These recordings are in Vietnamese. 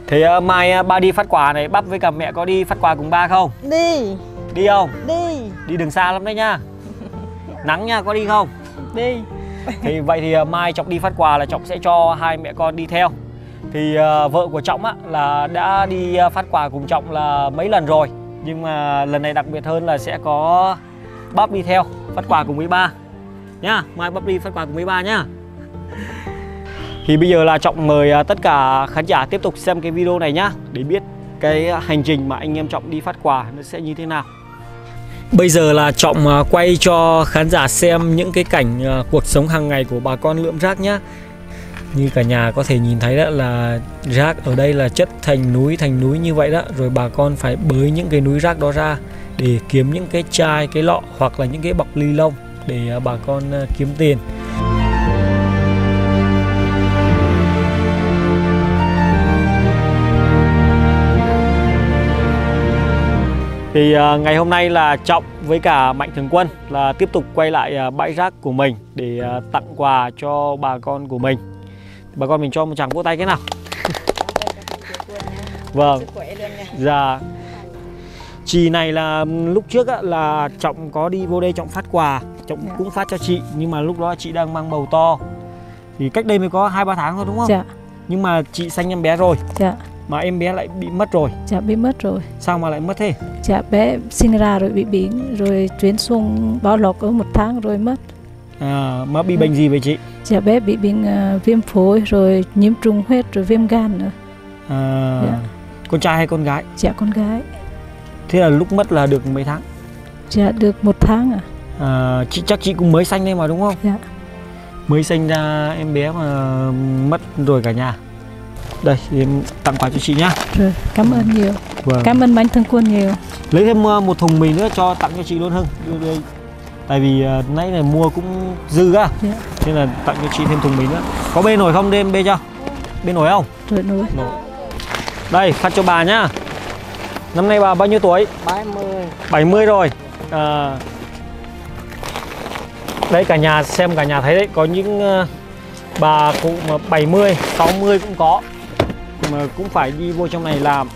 Thế mai ba đi phát quà này, bắp với cả mẹ có đi phát quà cùng ba không? Đi. Đi không? Đi. Đi đường xa lắm đấy nhá. Nắng nha, có đi không? Đi. Thì vậy thì mai Trọng đi phát quà là Trọng sẽ cho hai mẹ con đi theo. Thì vợ của Trọng á là đã đi phát quà cùng Trọng là mấy lần rồi, nhưng mà lần này đặc biệt hơn là sẽ có bắp đi theo phát quà cùng với ba nhá. Mai bắp đi phát quà cùng với ba nhá. Thì bây giờ là Trọng mời tất cả khán giả tiếp tục xem cái video này nhá, để biết cái hành trình mà anh em Trọng đi phát quà nó sẽ như thế nào. Bây giờ là Trọng quay cho khán giả xem những cái cảnh cuộc sống hàng ngày của bà con lượm rác nhá. Như cả nhà có thể nhìn thấy đó là rác ở đây là chất thành núi như vậy đó. Rồi bà con phải bới những cái núi rác đó ra để kiếm những cái chai, cái lọ hoặc là những cái bọc ni lông để bà con kiếm tiền. Thì ngày hôm nay là Trọng với cả Mạnh Thường Quân là tiếp tục quay lại bãi rác của mình để tặng quà cho bà con của mình. Bà con mình cho một tràng vỗ tay cái nào. Vâng. Dạ. Chị này là lúc trước là Trọng có đi vô đây Trọng phát quà, Trọng cũng phát cho chị, nhưng mà lúc đó chị đang mang bầu to. Thì cách đây mới có 2-3 tháng thôi đúng không? Dạ. Nhưng mà chị sanh em bé rồi. Dạ. Mà em bé lại bị mất rồi. Dạ bị mất rồi. Sao mà lại mất thế? Dạ bé sinh ra rồi bị biến, rồi chuyển xuống Bảo Lộc ở 1 tháng rồi mất. Mà bị bệnh gì vậy chị? Dạ bé bị bệnh viêm phổi, rồi nhiễm trùng huyết, rồi viêm gan nữa. Dạ. Con trai hay con gái? Dạ con gái. Thế là lúc mất là được mấy tháng? Dạ được 1 tháng Chắc chị cũng mới sanh đây mà đúng không? Dạ. Mới sinh ra em bé mà mất rồi cả nhà. Đây, em tặng quà cho chị nhá. Rồi, cảm ơn nhiều. Vâng. Cảm ơn Mạnh Thường Quân nhiều. Lấy thêm một thùng mì nữa cho tặng cho chị luôn Hưng. Đưa. Tại vì nãy này mua cũng dư á. Dạ. Nên là tặng cho chị thêm thùng mì nữa. Có bê nổi không? Đem bê cho. Bê nổi không? Rồi nổi. Đây, phát cho bà nhá. Năm nay bà bao nhiêu tuổi? 70. 70 rồi. Đấy cả nhà xem, cả nhà thấy đấy, có những bà cụ mà 70, 60 cũng có, mà cũng phải đi vô trong này làm.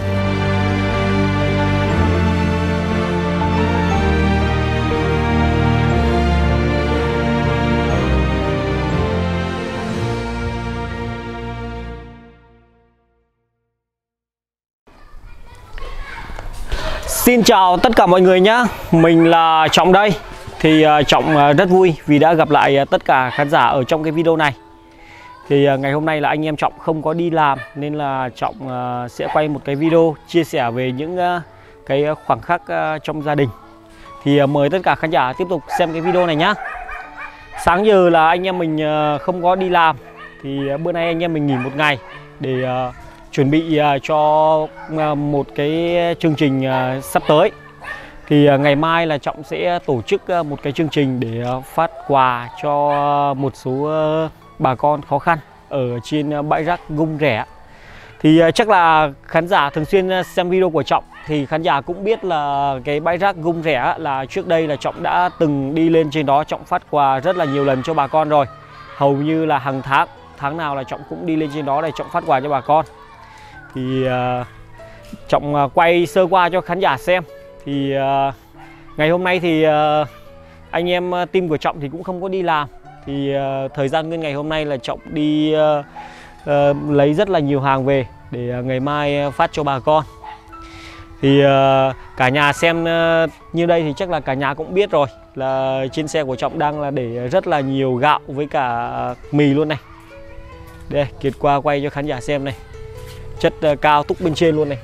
Xin chào tất cả mọi người nhé, mình là Trọng đây. Thì Trọng rất vui vì đã gặp lại tất cả khán giả ở trong cái video này. Thì ngày hôm nay là anh em Trọng không có đi làm, nên là Trọng sẽ quay một cái video chia sẻ về những cái khoảnh khắc trong gia đình. Thì mời tất cả khán giả tiếp tục xem cái video này nhá. Sáng giờ là anh em mình không có đi làm, thì bữa nay anh em mình nghỉ 1 ngày để chuẩn bị cho một cái chương trình sắp tới. Thì ngày mai là Trọng sẽ tổ chức một cái chương trình để phát quà cho một số bà con khó khăn ở trên bãi rác Gung Rẻ. Thì chắc là khán giả thường xuyên xem video của Trọng thì khán giả cũng biết là cái bãi rác Gung Rẻ là trước đây là Trọng đã từng đi lên trên đó, Trọng phát quà rất là nhiều lần cho bà con rồi. Hầu như là hàng tháng nào là Trọng cũng đi lên trên đó để Trọng phát quà cho bà con. Thì Trọng quay sơ qua cho khán giả xem. Thì ngày hôm nay thì anh em team của Trọng thì cũng không có đi làm. Thì thời gian nguyên ngày hôm nay là Trọng đi lấy rất là nhiều hàng về để ngày mai phát cho bà con. Thì cả nhà xem như đây thì chắc là cả nhà cũng biết rồi, là trên xe của Trọng đang là để rất là nhiều gạo với cả mì luôn này. Đây, Kiệt qua quay cho khán giả xem này, chất cao túc bên trên luôn này.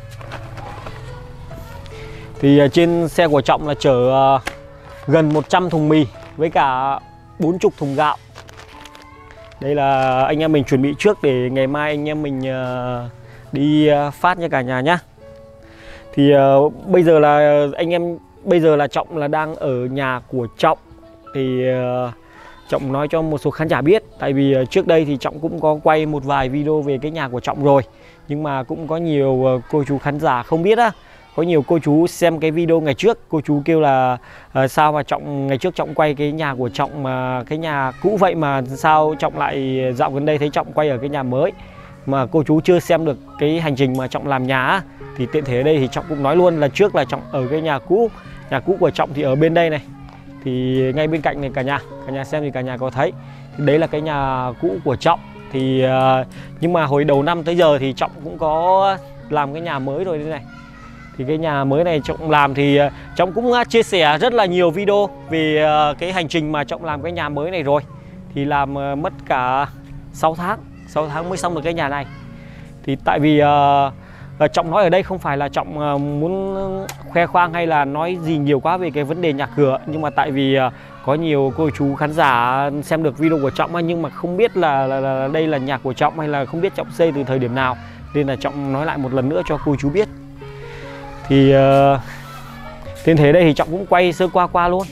Thì trên xe của Trọng là chở gần 100 thùng mì với cả 40 thùng gạo. Đây là anh em mình chuẩn bị trước để ngày mai anh em mình đi phát cho cả nhà nhá. Thì bây giờ là bây giờ là Trọng là đang ở nhà của Trọng. Thì Trọng nói cho một số khán giả biết, tại vì trước đây thì Trọng cũng có quay một vài video về cái nhà của Trọng rồi, nhưng mà cũng có nhiều cô chú khán giả không biết á. Có nhiều cô chú xem cái video ngày trước, cô chú kêu là sao mà Trọng ngày trước Trọng quay cái nhà của Trọng mà cái nhà cũ vậy mà sao Trọng lại dạo gần đây thấy Trọng quay ở cái nhà mới. mà cô chú chưa xem được cái hành trình mà Trọng làm nhà á, thì tiện thể ở đây thì Trọng cũng nói luôn là trước là Trọng ở cái nhà cũ của Trọng thì ở bên đây này, thì ngay bên cạnh này cả nhà xem thì cả nhà có thấy đấy là cái nhà cũ của Trọng. Thì nhưng mà hồi đầu năm tới giờ thì Trọng cũng có làm cái nhà mới rồi đây này. Thì cái nhà mới này Trọng làm thì Trọng cũng chia sẻ rất là nhiều video về cái hành trình mà Trọng làm cái nhà mới này rồi. Thì làm mất cả 6 tháng mới xong được cái nhà này. Thì tại vì Trọng nói ở đây không phải là Trọng muốn khoe khoang hay là nói gì nhiều quá về cái vấn đề nhà cửa, nhưng mà tại vì có nhiều cô chú khán giả xem được video của Trọng nhưng mà không biết là đây là nhà của Trọng hay là không biết Trọng xây từ thời điểm nào, nên là Trọng nói lại một lần nữa cho cô chú biết. Thì trên thế đây thì Trọng cũng quay sơ qua luôn.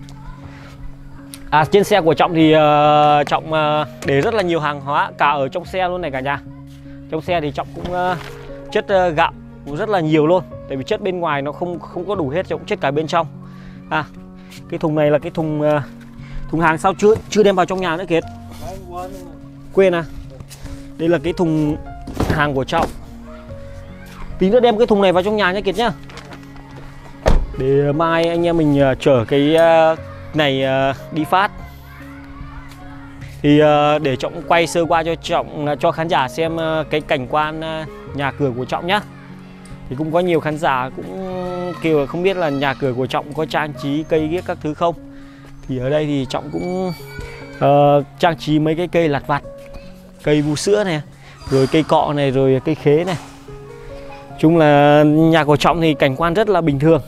Trên xe của Trọng thì Trọng để rất là nhiều hàng hóa cả ở trong xe luôn này cả nhà. Trong xe thì Trọng cũng chất gạo cũng rất là nhiều luôn, tại vì chất bên ngoài nó không có đủ hết, Trọng chất cả bên trong. Cái thùng này là cái thùng hàng sao chưa đem vào trong nhà nữa kìa, quên à. Đây là cái thùng hàng của Trọng, tí nữa đem cái thùng này vào trong nhà nhé Kiệt nhá, để mai anh em mình chở cái này đi phát. Thì để Trọng quay sơ qua cho khán giả xem cái cảnh quan nhà cửa của Trọng nhá. Thì cũng có nhiều khán giả cũng kêu không biết là nhà cửa của Trọng có trang trí cây ghép các thứ không. Thì ở đây thì Trọng cũng trang trí mấy cái cây lặt vặt, cây vú sữa này, rồi cây cọ này, rồi cây khế này. Chung là nhà của Trọng thì cảnh quan rất là bình thường.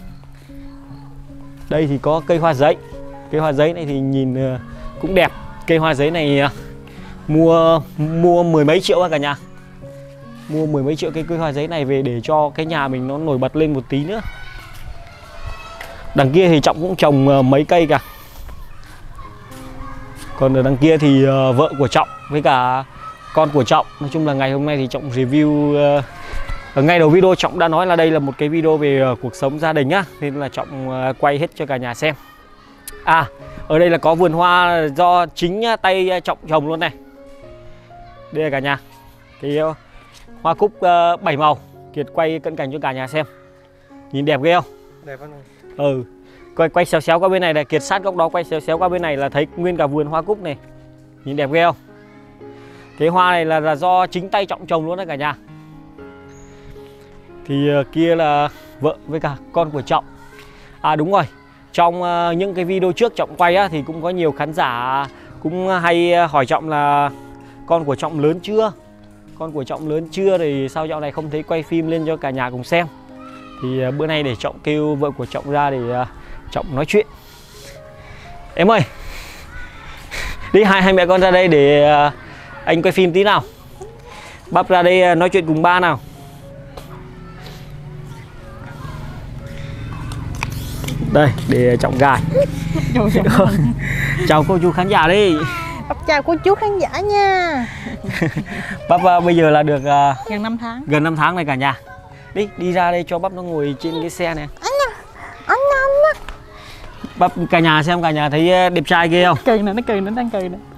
Đây thì có cây hoa giấy. Cây hoa giấy này thì nhìn cũng đẹp. Cây hoa giấy này mua mười mấy triệu cả nhà. Mua mười mấy triệu cây hoa giấy này về để cho cái nhà mình nó nổi bật lên một tí nữa. Đằng kia thì Trọng cũng trồng mấy cây cả. Còn ở đằng kia thì vợ của Trọng với cả con của Trọng. Nói chung là ngày hôm nay thì Trọng review ở ngay đầu video Trọng đã nói là đây là một cái video về cuộc sống gia đình á, nên là Trọng quay hết cho cả nhà xem. Ở đây là có vườn hoa do chính tay Trọng trồng luôn này. Đây là cả nhà, cái hoa cúc 7 màu. Kiệt quay cận cảnh cho cả nhà xem. Nhìn đẹp ghê không? Đẹp không? Quay xéo xéo qua bên này này, Kiệt sát góc đó, quay xéo xéo qua bên này là thấy nguyên cả vườn hoa cúc này. Nhìn đẹp ghê không? Cái hoa này là do chính tay Trọng trồng luôn đấy cả nhà. Thì kia là vợ với cả con của Trọng. Đúng rồi, trong những cái video trước Trọng quay á, thì cũng có nhiều khán giả cũng hay hỏi Trọng là con của Trọng lớn chưa? Con của Trọng lớn chưa, thì sao dạo này không thấy quay phim lên cho cả nhà cùng xem. Thì bữa nay để Trọng kêu vợ của Trọng ra để Trọng nói chuyện. Em ơi, đi hai mẹ con ra đây để anh quay phim tí nào. Bắp ra đây nói chuyện cùng ba nào. Đây, để Trọng gài. Chào cô chú khán giả đi. Chào cô chú khán giả nha. Bắp bây giờ là được gần 5 tháng. Gần 5 tháng này cả nhà. Đi ra đây cho Bắp nó ngồi trên cái xe này. Anh. Bắp cả nhà xem, cả nhà thấy đẹp trai ghê không? Cười nè, nó cười, nó đang cười nè.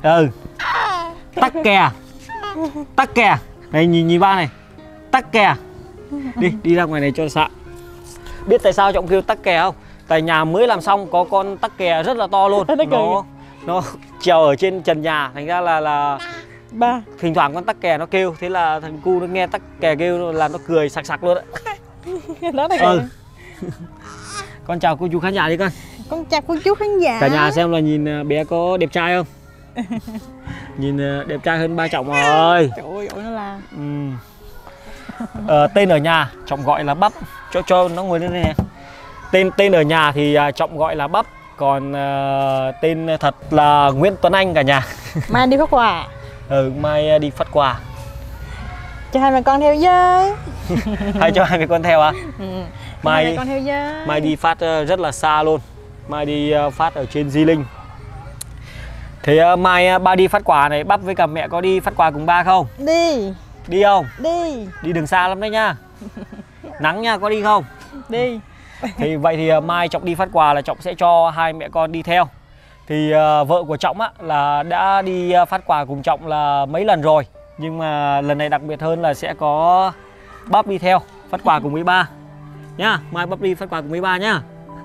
Tắc kè. Này nhìn ba này. Tắc kè. Đi ra ngoài này cho xạ. Biết tại sao Trọng kêu tắc kè không? Tại nhà mới làm xong có con tắc kè rất là to luôn. Nó trèo ở trên trần nhà, thành ra là ba thỉnh thoảng con tắc kè nó kêu, thế là thằng cu nó nghe tắc kè kêu là nó cười sặc sặc luôn đấy. Đó là Con chào cô chú khán giả đi con. Con chào cô chú khán giả. Cả nhà xem là nhìn bé có đẹp trai không? Nhìn đẹp trai hơn ba Trọng rồi. Trời ơi, nó là tên ở nhà Trọng gọi là Bắp, cho nó ngồi lên đây nè. Tên ở nhà thì Trọng gọi là Bắp, còn tên thật là Nguyễn Tuấn Anh cả nhà. Mai đi phát quà. Mai đi phát quà. Cho hai mẹ con theo với. Hay cho hai mẹ con theo à? Mai con theo với. Mai đi phát rất là xa luôn. Mai đi phát ở trên Di Linh. Thế mai ba đi phát quà này, Bắp với cả mẹ có đi phát quà cùng ba không? Đi. Đi không? Đi. Đi đường xa lắm đấy nhá. Nắng nha, có đi không? Đi. Thì vậy thì mai Trọng đi phát quà là Trọng sẽ cho hai mẹ con đi theo. Thì vợ của Trọng á là đã đi phát quà cùng Trọng là mấy lần rồi. Nhưng mà lần này đặc biệt hơn là sẽ có bắp đi theo phát quà cùng với ba nhá. Mai bắp đi phát quà cùng với ba nhá.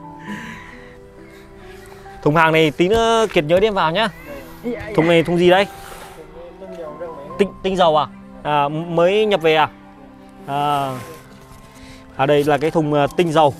Thùng hàng này tí nữa Kiệt nhớ đem vào nhá. Thùng này thùng gì đấy? Tinh dầu à? Mới nhập về à đây là cái thùng tinh dầu.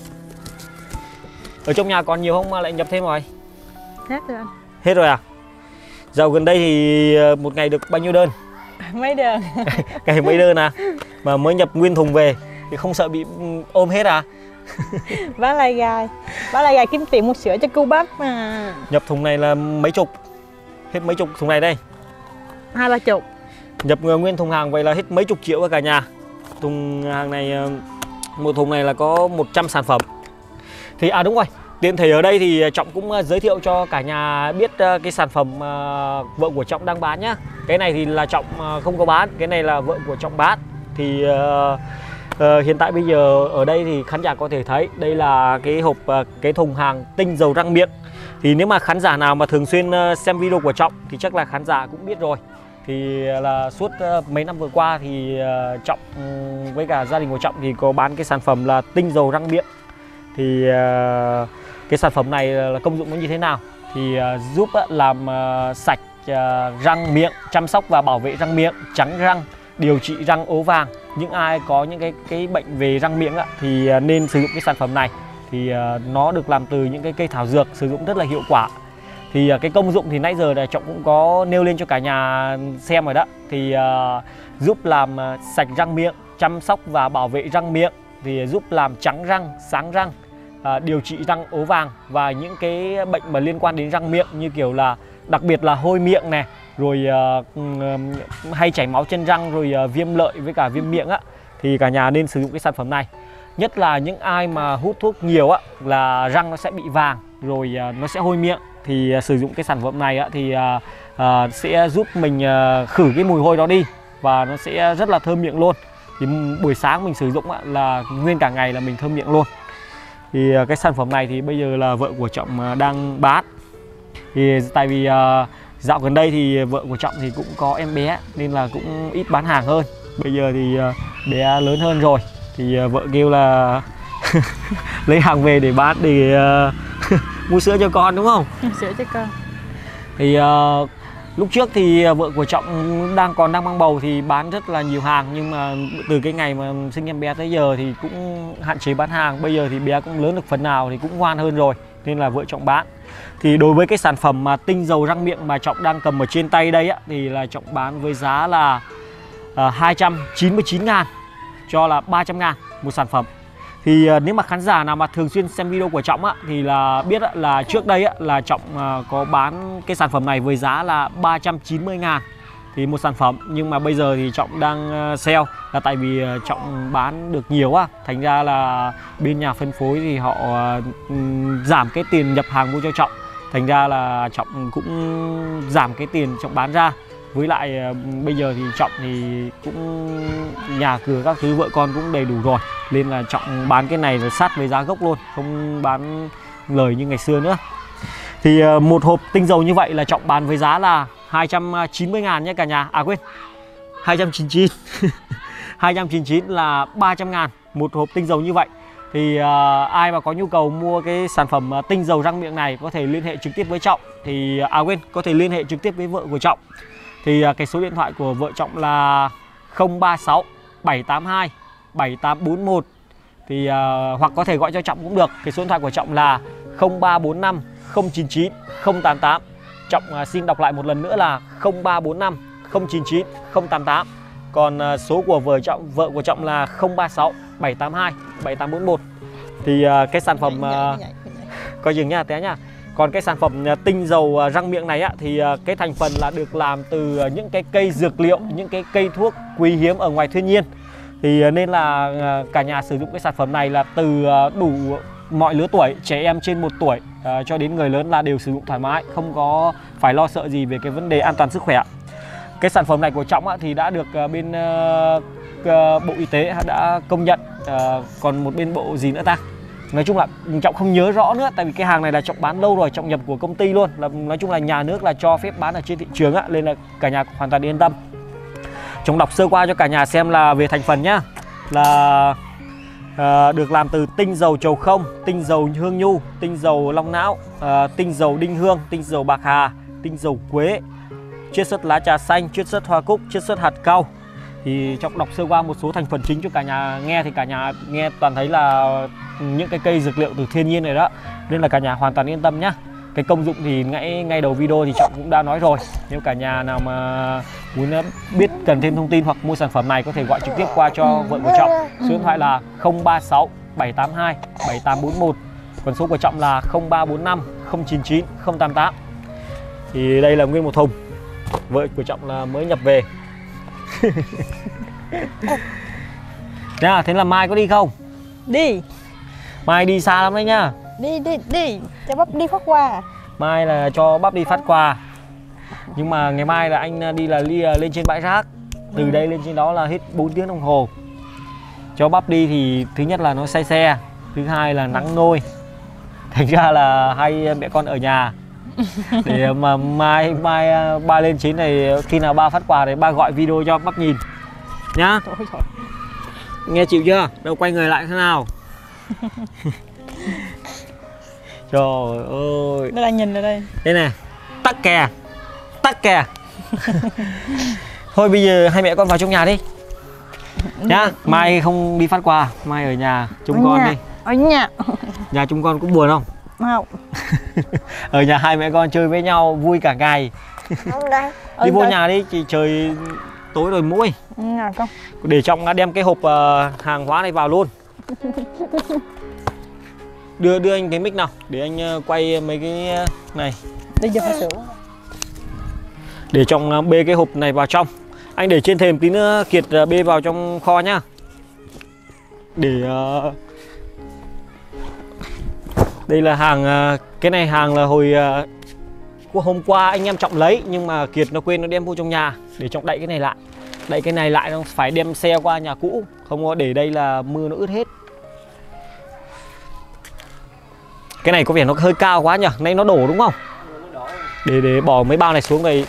Ở trong nhà còn nhiều không mà lại nhập thêm rồi? Hết rồi anh. Hết rồi à? Dạo gần đây thì một ngày được bao nhiêu đơn? Mấy đơn. Ngày mấy đơn à? Mà mới nhập nguyên thùng về thì không sợ bị ôm hết à? Bá Lai gai kiếm tiền mua sữa cho cô bắp mà. Nhập thùng này là mấy chục? Hết mấy chục thùng này đây? 20-30. Nhập nguyên thùng hàng vậy là hết mấy chục triệu cả nhà. Thùng hàng này, một thùng này là có 100 sản phẩm. Thì đúng rồi, tiện thể ở đây thì Trọng cũng giới thiệu cho cả nhà biết cái sản phẩm vợ của Trọng đang bán nhá. Cái này thì là Trọng không có bán, cái này là vợ của Trọng bán. Thì hiện tại bây giờ ở đây thì khán giả có thể thấy đây là cái hộp, cái thùng hàng tinh dầu răng miệng. Thì nếu mà khán giả nào mà thường xuyên xem video của Trọng thì chắc là khán giả cũng biết rồi. Thì là suốt mấy năm vừa qua thì Trọng với cả gia đình của Trọng thì có bán cái sản phẩm là tinh dầu răng miệng. Thì cái sản phẩm này là công dụng nó như thế nào? Thì giúp làm sạch răng miệng, chăm sóc và bảo vệ răng miệng, trắng răng, điều trị răng ố vàng. Những ai có những cái bệnh về răng miệng thì nên sử dụng cái sản phẩm này. Thì nó được làm từ những cái cây thảo dược, sử dụng rất là hiệu quả. Thì cái công dụng thì nãy giờ là Trọng cũng có nêu lên cho cả nhà xem rồi đó. Thì giúp làm sạch răng miệng, chăm sóc và bảo vệ răng miệng, thì giúp làm trắng răng, sáng răng, điều trị răng ố vàng và những cái bệnh mà liên quan đến răng miệng, như kiểu là đặc biệt là hôi miệng này, rồi hay chảy máu chân răng, rồi viêm lợi với cả viêm miệng thì cả nhà nên sử dụng cái sản phẩm này. Nhất là những ai mà hút thuốc nhiều là răng nó sẽ bị vàng, rồi nó sẽ hôi miệng. Thì sử dụng cái sản phẩm này thì sẽ giúp mình khử cái mùi hôi đó đi, và nó sẽ rất là thơm miệng luôn. Thì buổi sáng mình sử dụng là nguyên cả ngày là mình thơm miệng luôn. Thì cái sản phẩm này thì bây giờ là vợ của Trọng đang bán. Thì tại vì dạo gần đây thì vợ của Trọng thì cũng có em bé nên là cũng ít bán hàng hơn. Bây giờ thì bé lớn hơn rồi thì vợ kêu là lấy hàng về để bán, để mua sữa cho con, đúng không? Sữa cho con. Thì lúc trước thì vợ của Trọng còn đang mang bầu thì bán rất là nhiều hàng, nhưng mà từ cái ngày mà sinh em bé tới giờ thì cũng hạn chế bán hàng. Bây giờ thì bé cũng lớn được phần nào thì cũng ngoan hơn rồi nên là vợ Trọng bán. Thì đối với cái sản phẩm mà tinh dầu răng miệng mà Trọng đang cầm ở trên tay đây thì là Trọng bán với giá là 299.000 cho là 300.000 một sản phẩm. Thì nếu mà khán giả nào mà thường xuyên xem video của Trọng thì là biết là trước đây là Trọng có bán cái sản phẩm này với giá là 390.000 thì một sản phẩm. Nhưng mà bây giờ thì Trọng đang sale là tại vì Trọng bán được nhiều thành ra là bên nhà phân phối thì họ giảm cái tiền nhập hàng mua cho Trọng. Thành ra là Trọng cũng giảm cái tiền Trọng bán ra. Với lại bây giờ thì Trọng thì cũng nhà cửa các thứ vợ con cũng đầy đủ rồi, nên là Trọng bán cái này là sát với giá gốc luôn, không bán lời như ngày xưa nữa. Thì một hộp tinh dầu như vậy là Trọng bán với giá là 290.000 nhé cả nhà. Quên, 299. 299 là 300.000 một hộp tinh dầu như vậy. Thì ai mà có nhu cầu mua cái sản phẩm tinh dầu răng miệng này có thể liên hệ trực tiếp với Trọng. Thì có thể liên hệ trực tiếp với vợ của Trọng. Thì cái số điện thoại của vợ Trọng là 036 782 7841. Thì hoặc có thể gọi cho Trọng cũng được. Cái số điện thoại của Trọng là 0345 099 088. Trọng xin đọc lại một lần nữa là 0345 099 088. Còn số của vợ của Trọng là 036 782 7841. Thì cái sản phẩm coi dừng nha té nha. Còn cái sản phẩm tinh dầu răng miệng này thì cái thành phần là được làm từ những cái cây dược liệu, những cái cây thuốc quý hiếm ở ngoài thiên nhiên. Thì nên là cả nhà sử dụng cái sản phẩm này là từ đủ mọi lứa tuổi, trẻ em trên 1 tuổi cho đến người lớn là đều sử dụng thoải mái, không có phải lo sợ gì về cái vấn đề an toàn sức khỏe. Cái sản phẩm này của Trọng thì đã được bên Bộ Y tế đã công nhận. Còn một bên bộ gì nữa ta? Nói chung là Trọng không nhớ rõ nữa, tại vì cái hàng này là Trọng bán lâu rồi, Trọng nhập của công ty luôn. Nói chung là nhà nước là cho phép bán ở trên thị trường nên là cả nhà hoàn toàn yên tâm. Trọng đọc sơ qua cho cả nhà xem là về thành phần nhá. Là được làm từ tinh dầu trầu không, tinh dầu hương nhu, tinh dầu long não, tinh dầu đinh hương, tinh dầu bạc hà, tinh dầu quế, chiết xuất lá trà xanh, chiết xuất hoa cúc, chiết xuất hạt cau. Thì Trọng đọc sơ qua một số thành phần chính cho cả nhà nghe, thì cả nhà nghe toàn thấy là những cái cây dược liệu từ thiên nhiên này đó, nên là cả nhà hoàn toàn yên tâm nhá. Cái công dụng thì ngay đầu video thì Trọng cũng đã nói rồi. Nếu cả nhà nào mà muốn biết cần thêm thông tin hoặc mua sản phẩm này có thể gọi trực tiếp qua cho vợ của Trọng. Số điện thoại là 036 782 7841. Còn số của Trọng là 0345 099 088. Thì đây là nguyên một thùng. Vợ của Trọng là mới nhập về. Nha, thế là mai có đi không? Đi. Mai đi xa lắm đấy nhá. Đi. Cho bắp đi phát quà. Mai là cho bắp đi phát quà. Nhưng mà ngày mai là anh đi là lên trên bãi rác. Từ đây lên trên đó là hết 4 tiếng đồng hồ. Cho bắp đi thì thứ nhất là nó say xe, thứ hai là nắng nôi. Thành ra là hai mẹ con ở nhà. Để mà mai ba lên trên này, khi nào ba phát quà thì ba gọi video cho bắp nhìn nhá. Nghe chịu chưa? Đâu quay người lại thế nào. Trời ơi. Nó đang nhìn ở đây. Đây này. Tắc kè. Thôi bây giờ hai mẹ con vào trong nhà đi nhá. Mai không đi phát quà, mai ở nhà chúng con đi. Ở nhà. Nhà chúng con cũng buồn không? Không. Ở nhà hai mẹ con chơi với nhau vui cả ngày. Đi vô nhà đi, chị trời tối rồi muỗi. Nhà con. Để Trọng đem cái hộp hàng hóa này vào luôn. Đưa anh cái mic nào để anh quay mấy cái này. Đi giờ phải sửa. Để Trọng bê cái hộp này vào trong. Anh để trên thềm tí nữa Kiệt bê vào trong kho nhá. Để đây là hàng, cái này hàng là hồi hôm qua anh em Trọng lấy, nhưng mà Kiệt nó quên nó đem vô trong nhà. Để Trọng đậy cái này lại. Đậy cái này lại nó phải đem xe qua nhà cũ, không có để đây là mưa nó ướt hết. Cái này có vẻ nó hơi cao quá nhỉ, nay nó đổ đúng không? Để bỏ mấy bao này xuống đây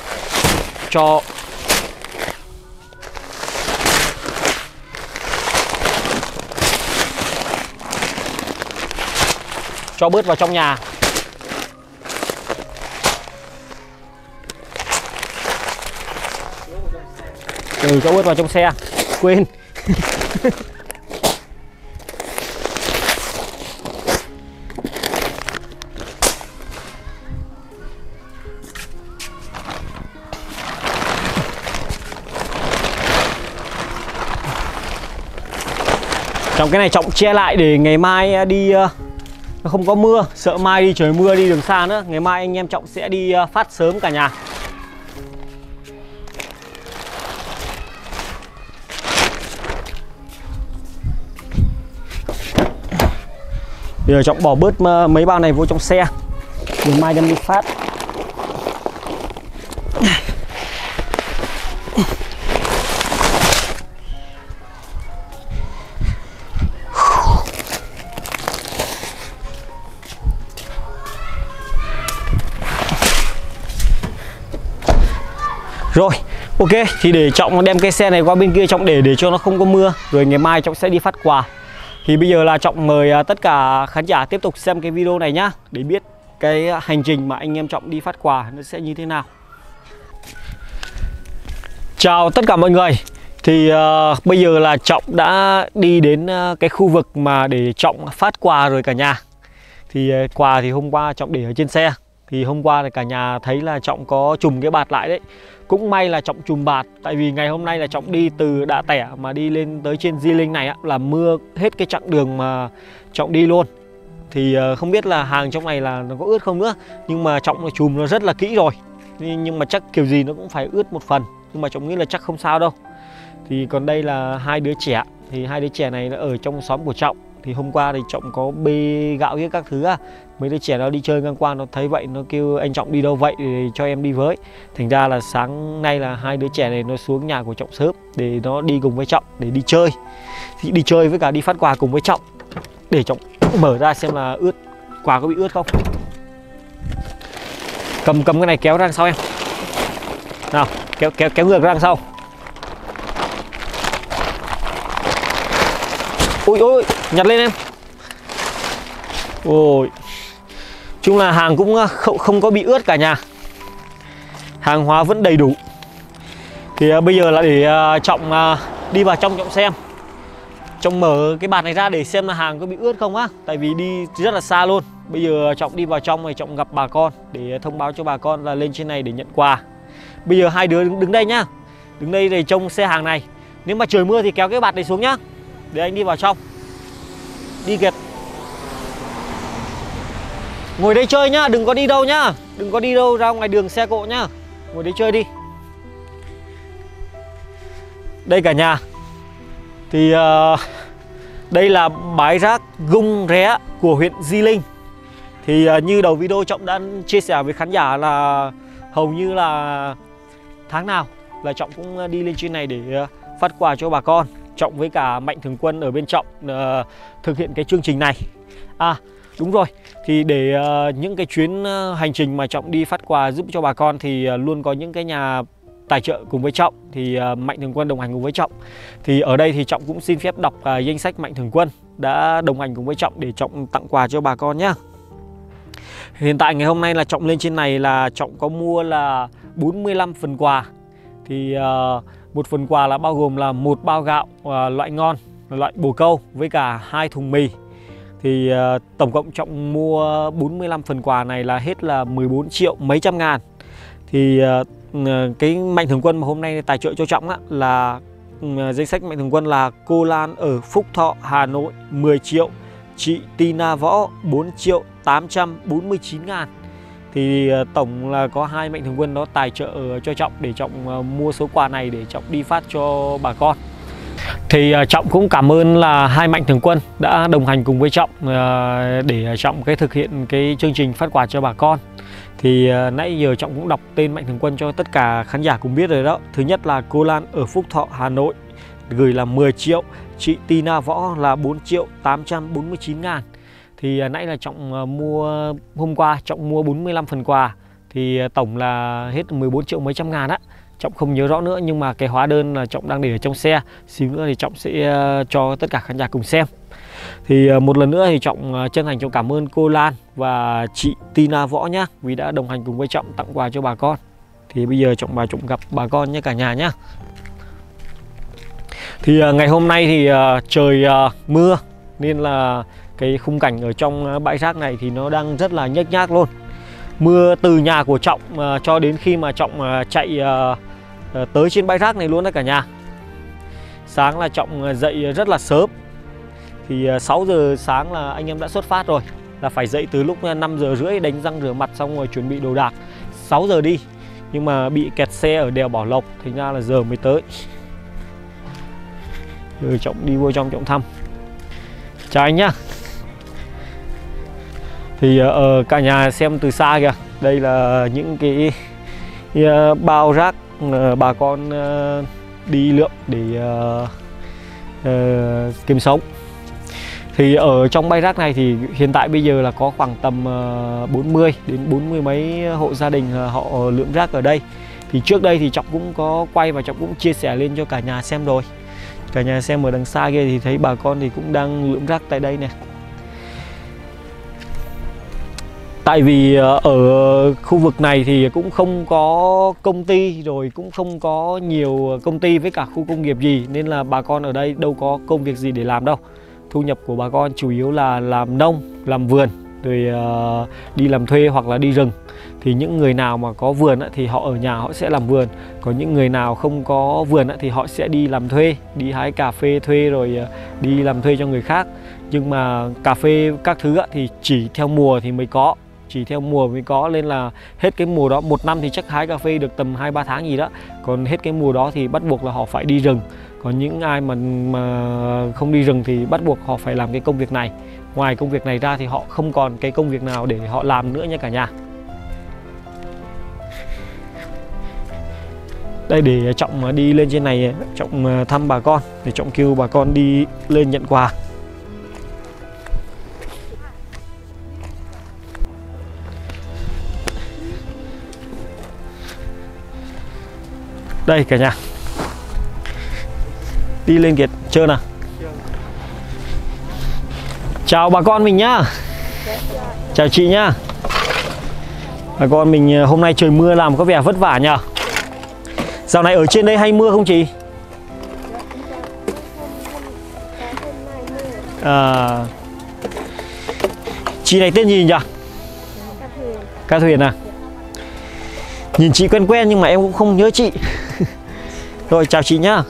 cho bớt vào trong nhà. Cho bớt vào trong xe. Quên. Trong cái này Trọng che lại để ngày mai đi nó không có mưa, sợ mai đi trời mưa đi đường xa nữa. Ngày mai anh em Trọng sẽ đi phát sớm cả nhà. Bây giờ Trọng bỏ bớt mấy bao này vô trong xe để mai đem đi phát. Rồi, ok, thì để Trọng đem cái xe này qua bên kia Trọng để cho nó không có mưa. Rồi ngày mai Trọng sẽ đi phát quà. Thì bây giờ là Trọng mời tất cả khán giả tiếp tục xem cái video này nhá, để biết cái hành trình mà anh em Trọng đi phát quà nó sẽ như thế nào. Chào tất cả mọi người. Thì bây giờ là Trọng đã đi đến cái khu vực mà để Trọng phát quà rồi cả nhà. Thì quà thì hôm qua Trọng để ở trên xe. Thì hôm qua thì cả nhà thấy là Trọng có trùm cái bạt lại đấy. Cũng may là Trọng trùm bạt. Tại vì ngày hôm nay là Trọng đi từ Đạ Tẻ mà đi lên tới trên Di Linh này á, là mưa hết cái chặng đường mà Trọng đi luôn. Thì không biết là hàng trong này là nó có ướt không nữa. Nhưng mà Trọng trùm nó rất là kỹ rồi. Nhưng mà chắc kiểu gì nó cũng phải ướt một phần. Nhưng mà Trọng nghĩ là chắc không sao đâu. Thì còn đây là hai đứa trẻ. Thì hai đứa trẻ này nó ở trong xóm của Trọng. Thì hôm qua thì Trọng có bê gạo với các thứ á. Mấy đứa trẻ nó đi chơi ngang qua nó thấy vậy nó kêu anh Trọng đi đâu vậy để cho em đi với. Thành ra là sáng nay là hai đứa trẻ này nó xuống nhà của Trọng sớm để nó đi cùng với Trọng để đi chơi. Thì đi chơi với cả đi phát quà cùng với Trọng. Để Trọng mở ra xem là ướt, quà có bị ướt không. Cầm cái này kéo ra đằng sau em. Nào, kéo ngược ra đằng sau. Ôi ôi, nhặt lên em. Ôi, chung là hàng cũng không có bị ướt cả nhà, hàng hóa vẫn đầy đủ. Thì bây giờ là để Trọng đi vào trong Trọng xem, Trọng mở cái bạt này ra để xem là hàng có bị ướt không á, tại vì đi rất là xa luôn. Bây giờ Trọng đi vào trong rồi Trọng gặp bà con để thông báo cho bà con là lên trên này để nhận quà. Bây giờ hai đứa đứng đây nhá, đứng đây để trông xe hàng này. Nếu mà trời mưa thì kéo cái bạt này xuống nhá, để anh đi vào trong. Đi Kiệt, ngồi đây chơi nhá, đừng có đi đâu nhá, đừng có đi đâu ra ngoài đường xe cộ nhá, ngồi đây chơi đi. Đây cả nhà, thì đây là bãi rác Gung Ré của huyện Di Linh. Thì như đầu video Trọng đã chia sẻ với khán giả là hầu như là tháng nào là Trọng cũng đi lên trên này để phát quà cho bà con. Trọng với cả Mạnh Thường Quân ở bên Trọng thực hiện cái chương trình này. À đúng rồi, thì để những cái chuyến hành trình mà Trọng đi phát quà giúp cho bà con thì luôn có những cái nhà tài trợ cùng với Trọng, thì Mạnh Thường Quân đồng hành cùng với Trọng. Thì ở đây thì Trọng cũng xin phép đọc danh sách Mạnh Thường Quân đã đồng hành cùng với Trọng để Trọng tặng quà cho bà con nhé. Hiện tại ngày hôm nay là Trọng lên trên này là Trọng có mua là 45 phần quà. Thì một phần quà là bao gồm là một bao gạo loại ngon, loại bồ câu với cả 2 thùng mì. Thì tổng cộng Trọng mua 45 phần quà này là hết là 14 triệu mấy trăm ngàn. Thì cái Mạnh Thường Quân mà hôm nay tài trợ cho Trọng á, là danh sách Mạnh Thường Quân là cô Lan ở Phúc Thọ, Hà Nội 10 triệu, chị Tina Võ 4 triệu 849 ngàn. Thì tổng là có 2 Mạnh Thường Quân đó tài trợ cho Trọng để Trọng mua số quà này để Trọng đi phát cho bà con. Thì Trọng cũng cảm ơn là 2 Mạnh Thường Quân đã đồng hành cùng với Trọng để Trọng thực hiện cái chương trình phát quà cho bà con. Thì nãy giờ Trọng cũng đọc tên Mạnh Thường Quân cho tất cả khán giả cùng biết rồi đó. Thứ nhất là cô Lan ở Phúc Thọ, Hà Nội gửi là 10 triệu, chị Tina Võ là 4 triệu 849 ngàn. Thì nãy là Trọng mua, hôm qua Trọng mua 45 phần quà thì tổng là hết 14 triệu mấy trăm ngàn á. Trọng không nhớ rõ nữa, nhưng mà cái hóa đơn là Trọng đang để ở trong xe. Xíu nữa thì Trọng sẽ cho tất cả khán giả cùng xem. Thì một lần nữa thì Trọng chân thành cảm ơn cô Lan và chị Tina Võ nhá, vì đã đồng hành cùng với Trọng tặng quà cho bà con. Thì bây giờ Trọng vào Trọng gặp bà con nhé cả nhà nhá. Thì ngày hôm nay thì trời mưa nên là cái khung cảnh ở trong bãi rác này thì nó đang rất là nhếch nhác luôn. Mưa từ nhà của Trọng cho đến khi mà Trọng chạy tới trên bãi rác này luôn đó cả nhà. Sáng là Trọng dậy rất là sớm. Thì 6 giờ sáng là anh em đã xuất phát rồi, là phải dậy từ lúc 5 giờ rưỡi đánh răng rửa mặt xong rồi chuẩn bị đồ đạc 6 giờ đi. Nhưng mà bị kẹt xe ở đèo Bảo Lộc, thành ra là giờ mới tới. Rồi Trọng đi vô trong Trọng thăm. Chào anh nhá. Thì cả nhà xem từ xa kìa, đây là những cái bao rác bà con đi lượm để kiếm sống. Thì ở trong bãi rác này thì hiện tại bây giờ là có khoảng tầm 40 đến 40 mấy hộ gia đình họ lượm rác ở đây. Thì trước đây thì Trọng cũng có quay và Trọng cũng chia sẻ lên cho cả nhà xem rồi. Cả nhà xem ở đằng xa kia thì thấy bà con thì cũng đang lượm rác tại đây này. Tại vì ở khu vực này thì cũng không có công ty, rồi cũng không có nhiều công ty với cả khu công nghiệp gì, nên là bà con ở đây đâu có công việc gì để làm đâu. Thu nhập của bà con chủ yếu là làm nông, làm vườn, rồi đi làm thuê hoặc là đi rừng. Thì những người nào mà có vườn thì họ ở nhà họ sẽ làm vườn. Còn những người nào không có vườn thì họ sẽ đi làm thuê, đi hái cà phê thuê rồi đi làm thuê cho người khác. Nhưng mà cà phê các thứ thì chỉ theo mùa thì mới có. Chỉ theo mùa mới có, nên là hết cái mùa đó, một năm thì chắc hái cà phê được tầm 2-3 tháng gì đó. Còn hết cái mùa đó thì bắt buộc là họ phải đi rừng. Còn những ai mà không đi rừng thì bắt buộc họ phải làm cái công việc này. Ngoài công việc này ra thì họ không còn cái công việc nào để họ làm nữa nha cả nhà. Đây để Trọng đi lên trên này, Trọng thăm bà con, để Trọng kêu bà con đi lên nhận quà. Đây cả nhà, đi lên Kiệt trơn à. Chào bà con mình nhá. Chào chị nhá. Bà con mình hôm nay trời mưa làm có vẻ vất vả nhờ. Dạo này ở trên đây hay mưa không chị? Chị này tên gì nhỉ? Ca Thuyền à? Nhìn chị quen quen nhưng mà em cũng không nhớ chị. Rồi chào chị nhá.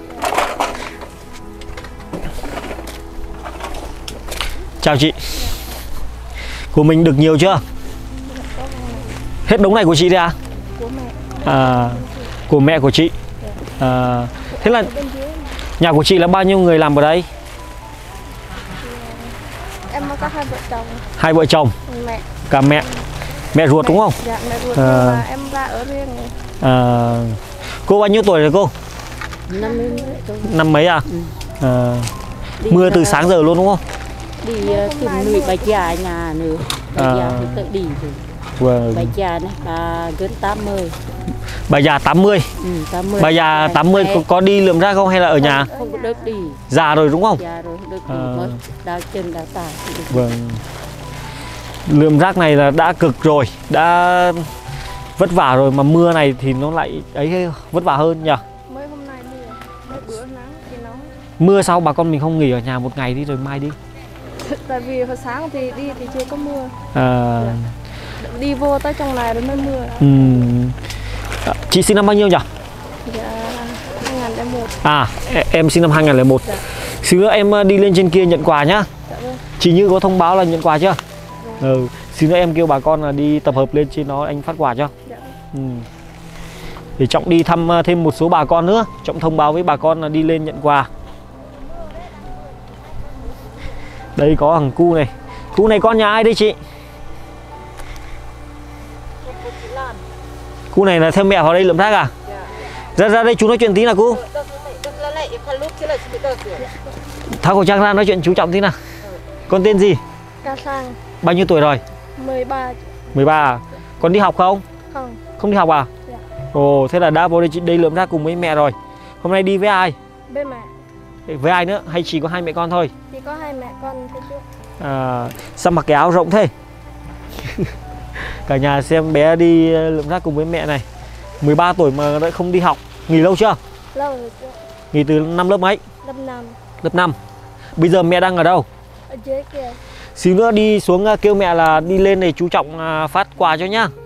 Chào chị. Của mình được nhiều chưa? Hết đống này của chị đấy à? Của mẹ. Của mẹ của chị. Thế là nhà của chị là bao nhiêu người làm ở đây? Em có 2 vợ chồng. 2 vợ chồng. Mẹ. Cả mẹ ruột đúng không? Dạ mẹ ruột, nhưng mà em ra ở riêng rồi. Cô bao nhiêu tuổi rồi cô? 50 tuổi. Năm mấy à? Mưa từ sáng giờ luôn đúng không? Đi tìm nuôi bà già nhà nữa. Bà già thì tự đi rồi. Vâng. Bà già này bà gần 80. Bà già 80. 80. Bà già 80 có đi lượm rác không hay là ở nhà? Không có được đi. Già rồi đúng không? Già rồi không được đi, mới đau chân đau tay. Vâng. Lượm rác này là đã cực rồi, đã vất vả rồi mà mưa này thì nó lại ấy vất vả hơn nhỉ? Mới hôm nay mưa, mấy bữa nắng thì nóng. Mưa sau bà con mình không nghỉ ở nhà một ngày đi rồi mai đi. Tại vì hồi sáng thì đi thì chưa có mưa. Đi vô tới trong này rồi mới mưa. Chị sinh năm bao nhiêu nhỉ? Dạ 2001. Em sinh năm 2001. Dạ. Xíu nữa em đi lên trên kia nhận quà nhá. Dạ vâng. Chị Như có thông báo là nhận quà chưa? Xíu nữa em kêu bà con là đi tập hợp lên trên đó anh phát quà cho. Dạ. Để Trọng đi thăm thêm một số bà con nữa. Trọng thông báo với bà con là đi lên nhận quà. Đây có thằng cu này. Cu này con nhà ai đây chị? Cu này là theo mẹ vào đây lượm rác à? Ra đây chú nói chuyện tí nào cu. Tháo khẩu trang ra nói chuyện chú Trọng tí nào. Con tên gì? Ca Sang. Bao nhiêu tuổi rồi? 13. 13 à? Con đi học không? Không. Không đi học à? Dạ. Ồ, thế là đã vào đây lượm rác cùng với mẹ rồi. Hôm nay đi với ai? Bên mẹ. Với ai nữa? Hay chỉ có hai mẹ con thôi? Chỉ có hai mẹ con thôi chứ. Sao mặc cái áo rộng thế? Cả nhà xem bé đi lượm rác cùng với mẹ này. 13 tuổi mà đã không đi học. Nghỉ lâu chưa? Lâu rồi chưa. Nghỉ từ năm lớp mấy? Lớp 5. Lớp 5. Bây giờ mẹ đang ở đâu? Ở dưới kia. Xíu nữa đi xuống kêu mẹ là đi lên để chú Trọng phát quà cho nhá.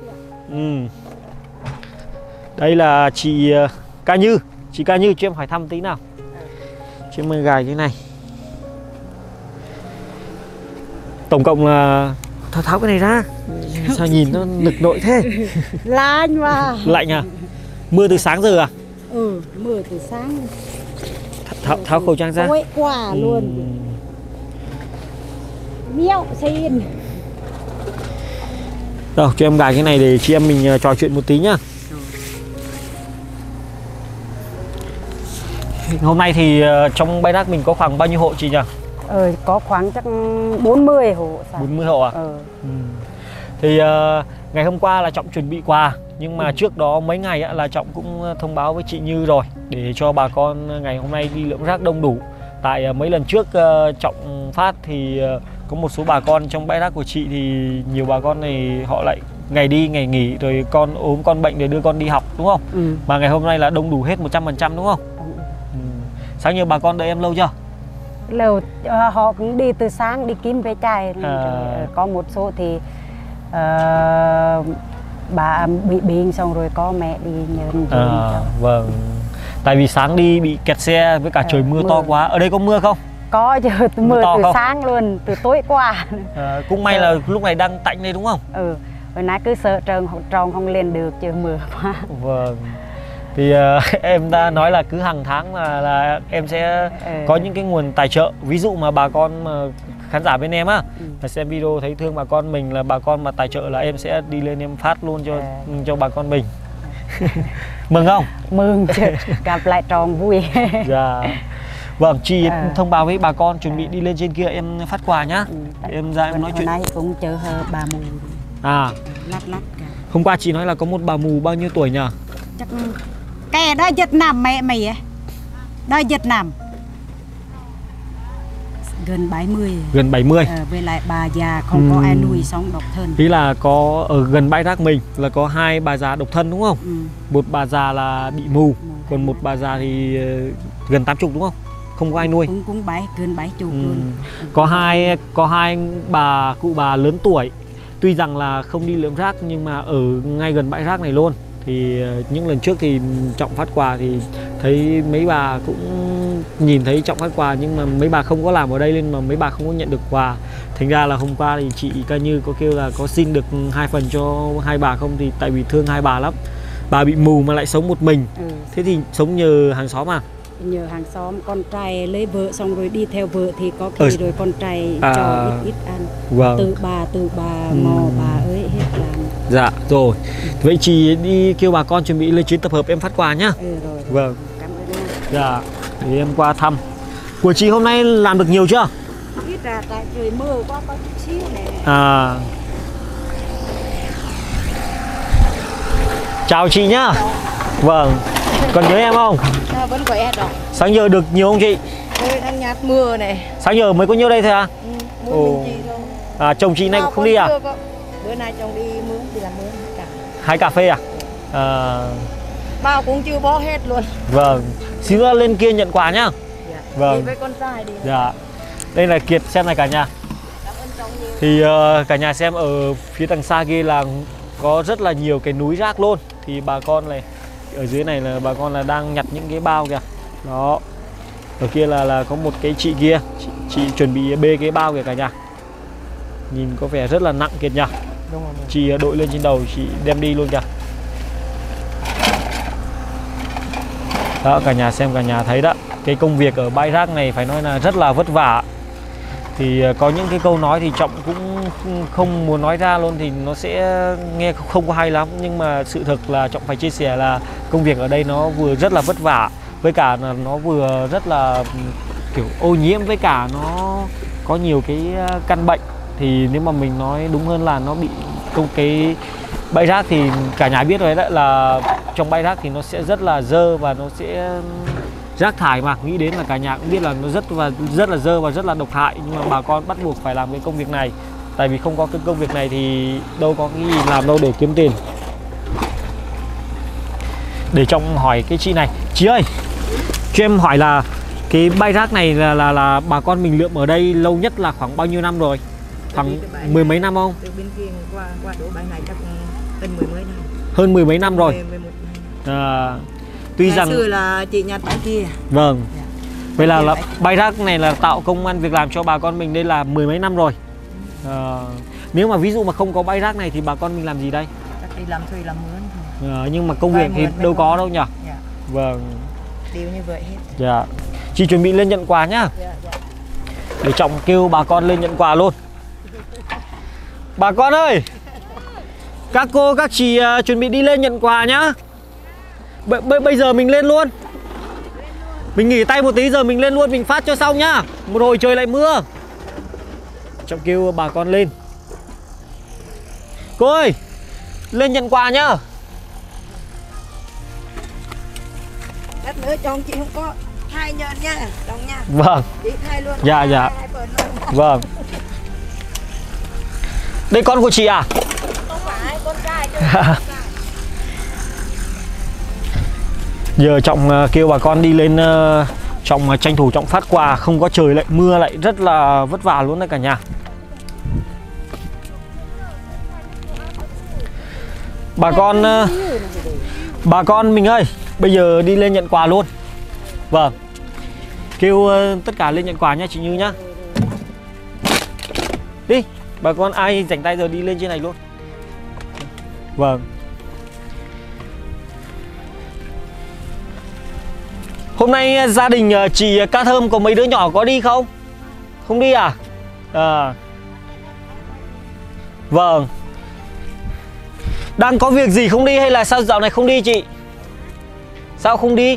Đây là chị Ca Như. Chị Ca Như cho em hỏi thăm tí nào. Cho em gài cái này. Tổng cộng là tháo cái này ra. Sao nhìn nó nực nội thế? Lạnh mà. Lạnh à? Mưa từ sáng giờ à? Mưa từ sáng. Tháo khẩu trang ra. Ôi quả luôn. Miêu xin. Rồi cho em gài cái này để chị em mình trò chuyện một tí nhá. Hôm nay thì trong bãi rác mình có khoảng bao nhiêu hộ chị nhỉ? Có khoảng chắc 40 hộ. 40 hộ à? Thì ngày hôm qua là Trọng chuẩn bị quà. Nhưng mà trước đó mấy ngày là Trọng cũng thông báo với chị Như rồi. Để cho bà con ngày hôm nay đi lượm rác đông đủ. Tại mấy lần trước Trọng phát thì có một số bà con trong bãi rác của chị thì nhiều bà con này họ lại ngày đi ngày nghỉ rồi con ốm con bệnh để đưa con đi học đúng không? Mà ngày hôm nay là đông đủ hết 100% đúng không? Sáng nhiều bà con đợi em lâu chưa? Lâu, họ cũng đi từ sáng đi kiếm ve chai. Có một số thì bà bị bệnh xong rồi có mẹ đi nhờ. Vâng. Tại vì sáng đi bị kẹt xe với cả trời mưa to quá. Ở đây có mưa không? Có chứ, mưa từ không? sáng luôn, từ tối qua. Cũng may là lúc này đang tạnh đây đúng không? Hồi nãy cứ sợ tròn không lên được chứ mưa quá. Vâng. Thì em đã nói là cứ hàng tháng là em sẽ có những cái nguồn tài trợ. Ví dụ mà bà con mà khán giả bên em á là xem video thấy thương bà con mình là bà con mà tài trợ là em sẽ đi lên em phát luôn cho bà con mình. Mừng không? Mừng chứ, gặp lại tròn vui. Dạ. Vâng, chị thông báo với bà con chuẩn bị đi lên trên kia em phát quà nhá. Em ra em nói chuyện. Hôm nay cũng chờ bà mù. Lát cả. Hôm qua chị nói là có một bà mù bao nhiêu tuổi nhỉ? Chắc cái đó Việt Nam mẹ mày ấy. Đó Việt Nam. Gần 70. Gần 70. Với lại bà già không có ai nuôi sống độc thân. Ý là có ở gần bãi rác mình là có 2 bà già độc thân đúng không? Một bà già là bị mù, còn một bà già thì gần 80 đúng không? Không có ai nuôi. Cũng gần 70 luôn. Có hai cụ bà lớn tuổi. Tuy rằng là không đi lượm rác nhưng mà ở ngay gần bãi rác này luôn. Thì những lần trước thì Trọng phát quà thì thấy mấy bà cũng nhìn thấy Trọng phát quà, nhưng mà mấy bà không có làm ở đây nên mà mấy bà không có nhận được quà. Thành ra là hôm qua thì chị Ca Như có kêu là có xin được 2 phần cho 2 bà không, thì tại vì thương 2 bà lắm. Bà bị mù mà lại sống một mình. Thế thì sống nhờ hàng xóm à? Nhờ hàng xóm, con trai lấy vợ xong rồi đi theo vợ thì có khi rồi con trai cho ít ăn. Vâng. Từ bà mò bà ấy hết làm. Dạ rồi. Vậy chị đi kêu bà con chuẩn bị lên chuyến tập hợp em phát quà nhá. Rồi. Vâng. Cảm ơn em. Dạ, để em qua thăm. Của chị hôm nay làm được nhiều chưa? Ít ra tại trời mưa quá có chút xíu này. Chào chị nhá. Vâng. Còn nhớ em không? Vẫn khỏe rồi. Sáng giờ được nhiều không chị? Tôi đang nhạt mưa này. Sáng giờ mới có nhiêu đây thôi à? Mưa mình chị thôi. Chồng chị này không đi à? Bữa nay chồng đi mướn thì làm mướn cả. 2 cà phê à? Bao cũng chưa bó hết luôn. Vâng. Xin lên kia nhận quà nhá. Dạ. Vâng. Đi với con trai đi. Dạ. Đây là Kiệt, xem này cả nhà. Cảm ơn chồng nhiều. Thì cả nhà xem ở phía đằng xa kia là có rất là nhiều cái núi rác luôn. Thì bà con này ở dưới này là bà con là đang nhặt những cái bao kìa. Đó. Ở kia là có một cái chị kia, chị chuẩn bị bê cái bao kìa cả nhà. Nhìn có vẻ rất là nặng Kiệt nhỉ. Đúng rồi. Chị đội lên trên đầu, chị đem đi luôn kìa. Đó, cả nhà xem, cả nhà thấy đó. Cái công việc ở bãi rác này phải nói là rất là vất vả. Thì có những cái câu nói thì Trọng cũng không muốn nói ra luôn, thì nó sẽ nghe không có hay lắm. Nhưng mà sự thật là Trọng phải chia sẻ là công việc ở đây nó vừa rất là vất vả, với cả là nó vừa rất là kiểu ô nhiễm, với cả nó có nhiều cái căn bệnh. Thì nếu mà mình nói đúng hơn là nó bị cái bãi rác thì cả nhà biết rồi đấy, là trong bãi rác thì nó sẽ rất là dơ và nó sẽ rác thải mà, nghĩ đến là cả nhà cũng biết là nó rất là dơ và rất là độc hại. Nhưng mà bà con bắt buộc phải làm cái công việc này, tại vì không có cái công việc này thì đâu có cái gì làm đâu để kiếm tiền. Để Trọng hỏi cái chị này, chị ơi, cho em hỏi là cái bãi rác này là bà con mình lượm ở đây lâu nhất là khoảng bao nhiêu năm rồi? Khoảng 10 mấy năm không? Từ bên kia qua chỗ bãi này chắc hơn 10 mấy năm. Hơn 10 mấy năm rồi. 11 năm. Tuy rằng xưa là chị nhặt bãi kia. Vâng. Vậy là bãi rác này là tạo công ăn việc làm cho bà con mình đây là 10 mấy năm rồi. Nếu mà ví dụ mà không có bãi rác này thì bà con mình làm gì đây? Chắc đi làm thuê làm mướn thôi. Nhưng mà công việc thì đâu có đâu nhỉ? Dạ. Vâng. Đều như vậy hết. Dạ. Chị chuẩn bị lên nhận quà nhá. Dạ. Để Trọng kêu bà con lên nhận quà luôn. Bà con ơi, các cô các chị chuẩn bị đi lên nhận quà nhá. Bây giờ mình lên luôn. Mình nghỉ tay một tí giờ mình lên luôn, mình phát cho xong nhá. Một hồi trời lại mưa. Trọng kêu bà con lên. Cô ơi, lên nhận quà nhá. Lát nữa chồng chị không có hai nhân nha, chồng nha. Vâng. Chị thay luôn. Dạ dạ. Vâng. Đây con của chị à? Không phải, con trai chứ. Giờ Trọng kêu bà con đi lên, Trọng tranh thủ Trọng phát quà, không có trời lại mưa lại rất là vất vả luôn đấy cả nhà. Bà con mình ơi, bây giờ đi lên nhận quà luôn. Vâng. Kêu tất cả lên nhận quà nha chị Như nhá. Đi, bà con ai rảnh tay giờ đi lên trên này luôn. Vâng. Hôm nay gia đình chị Ca Thơm có mấy đứa nhỏ có đi không? Không đi à? Vâng. Đang có việc gì không đi hay là sao dạo này không đi chị? Sao không đi?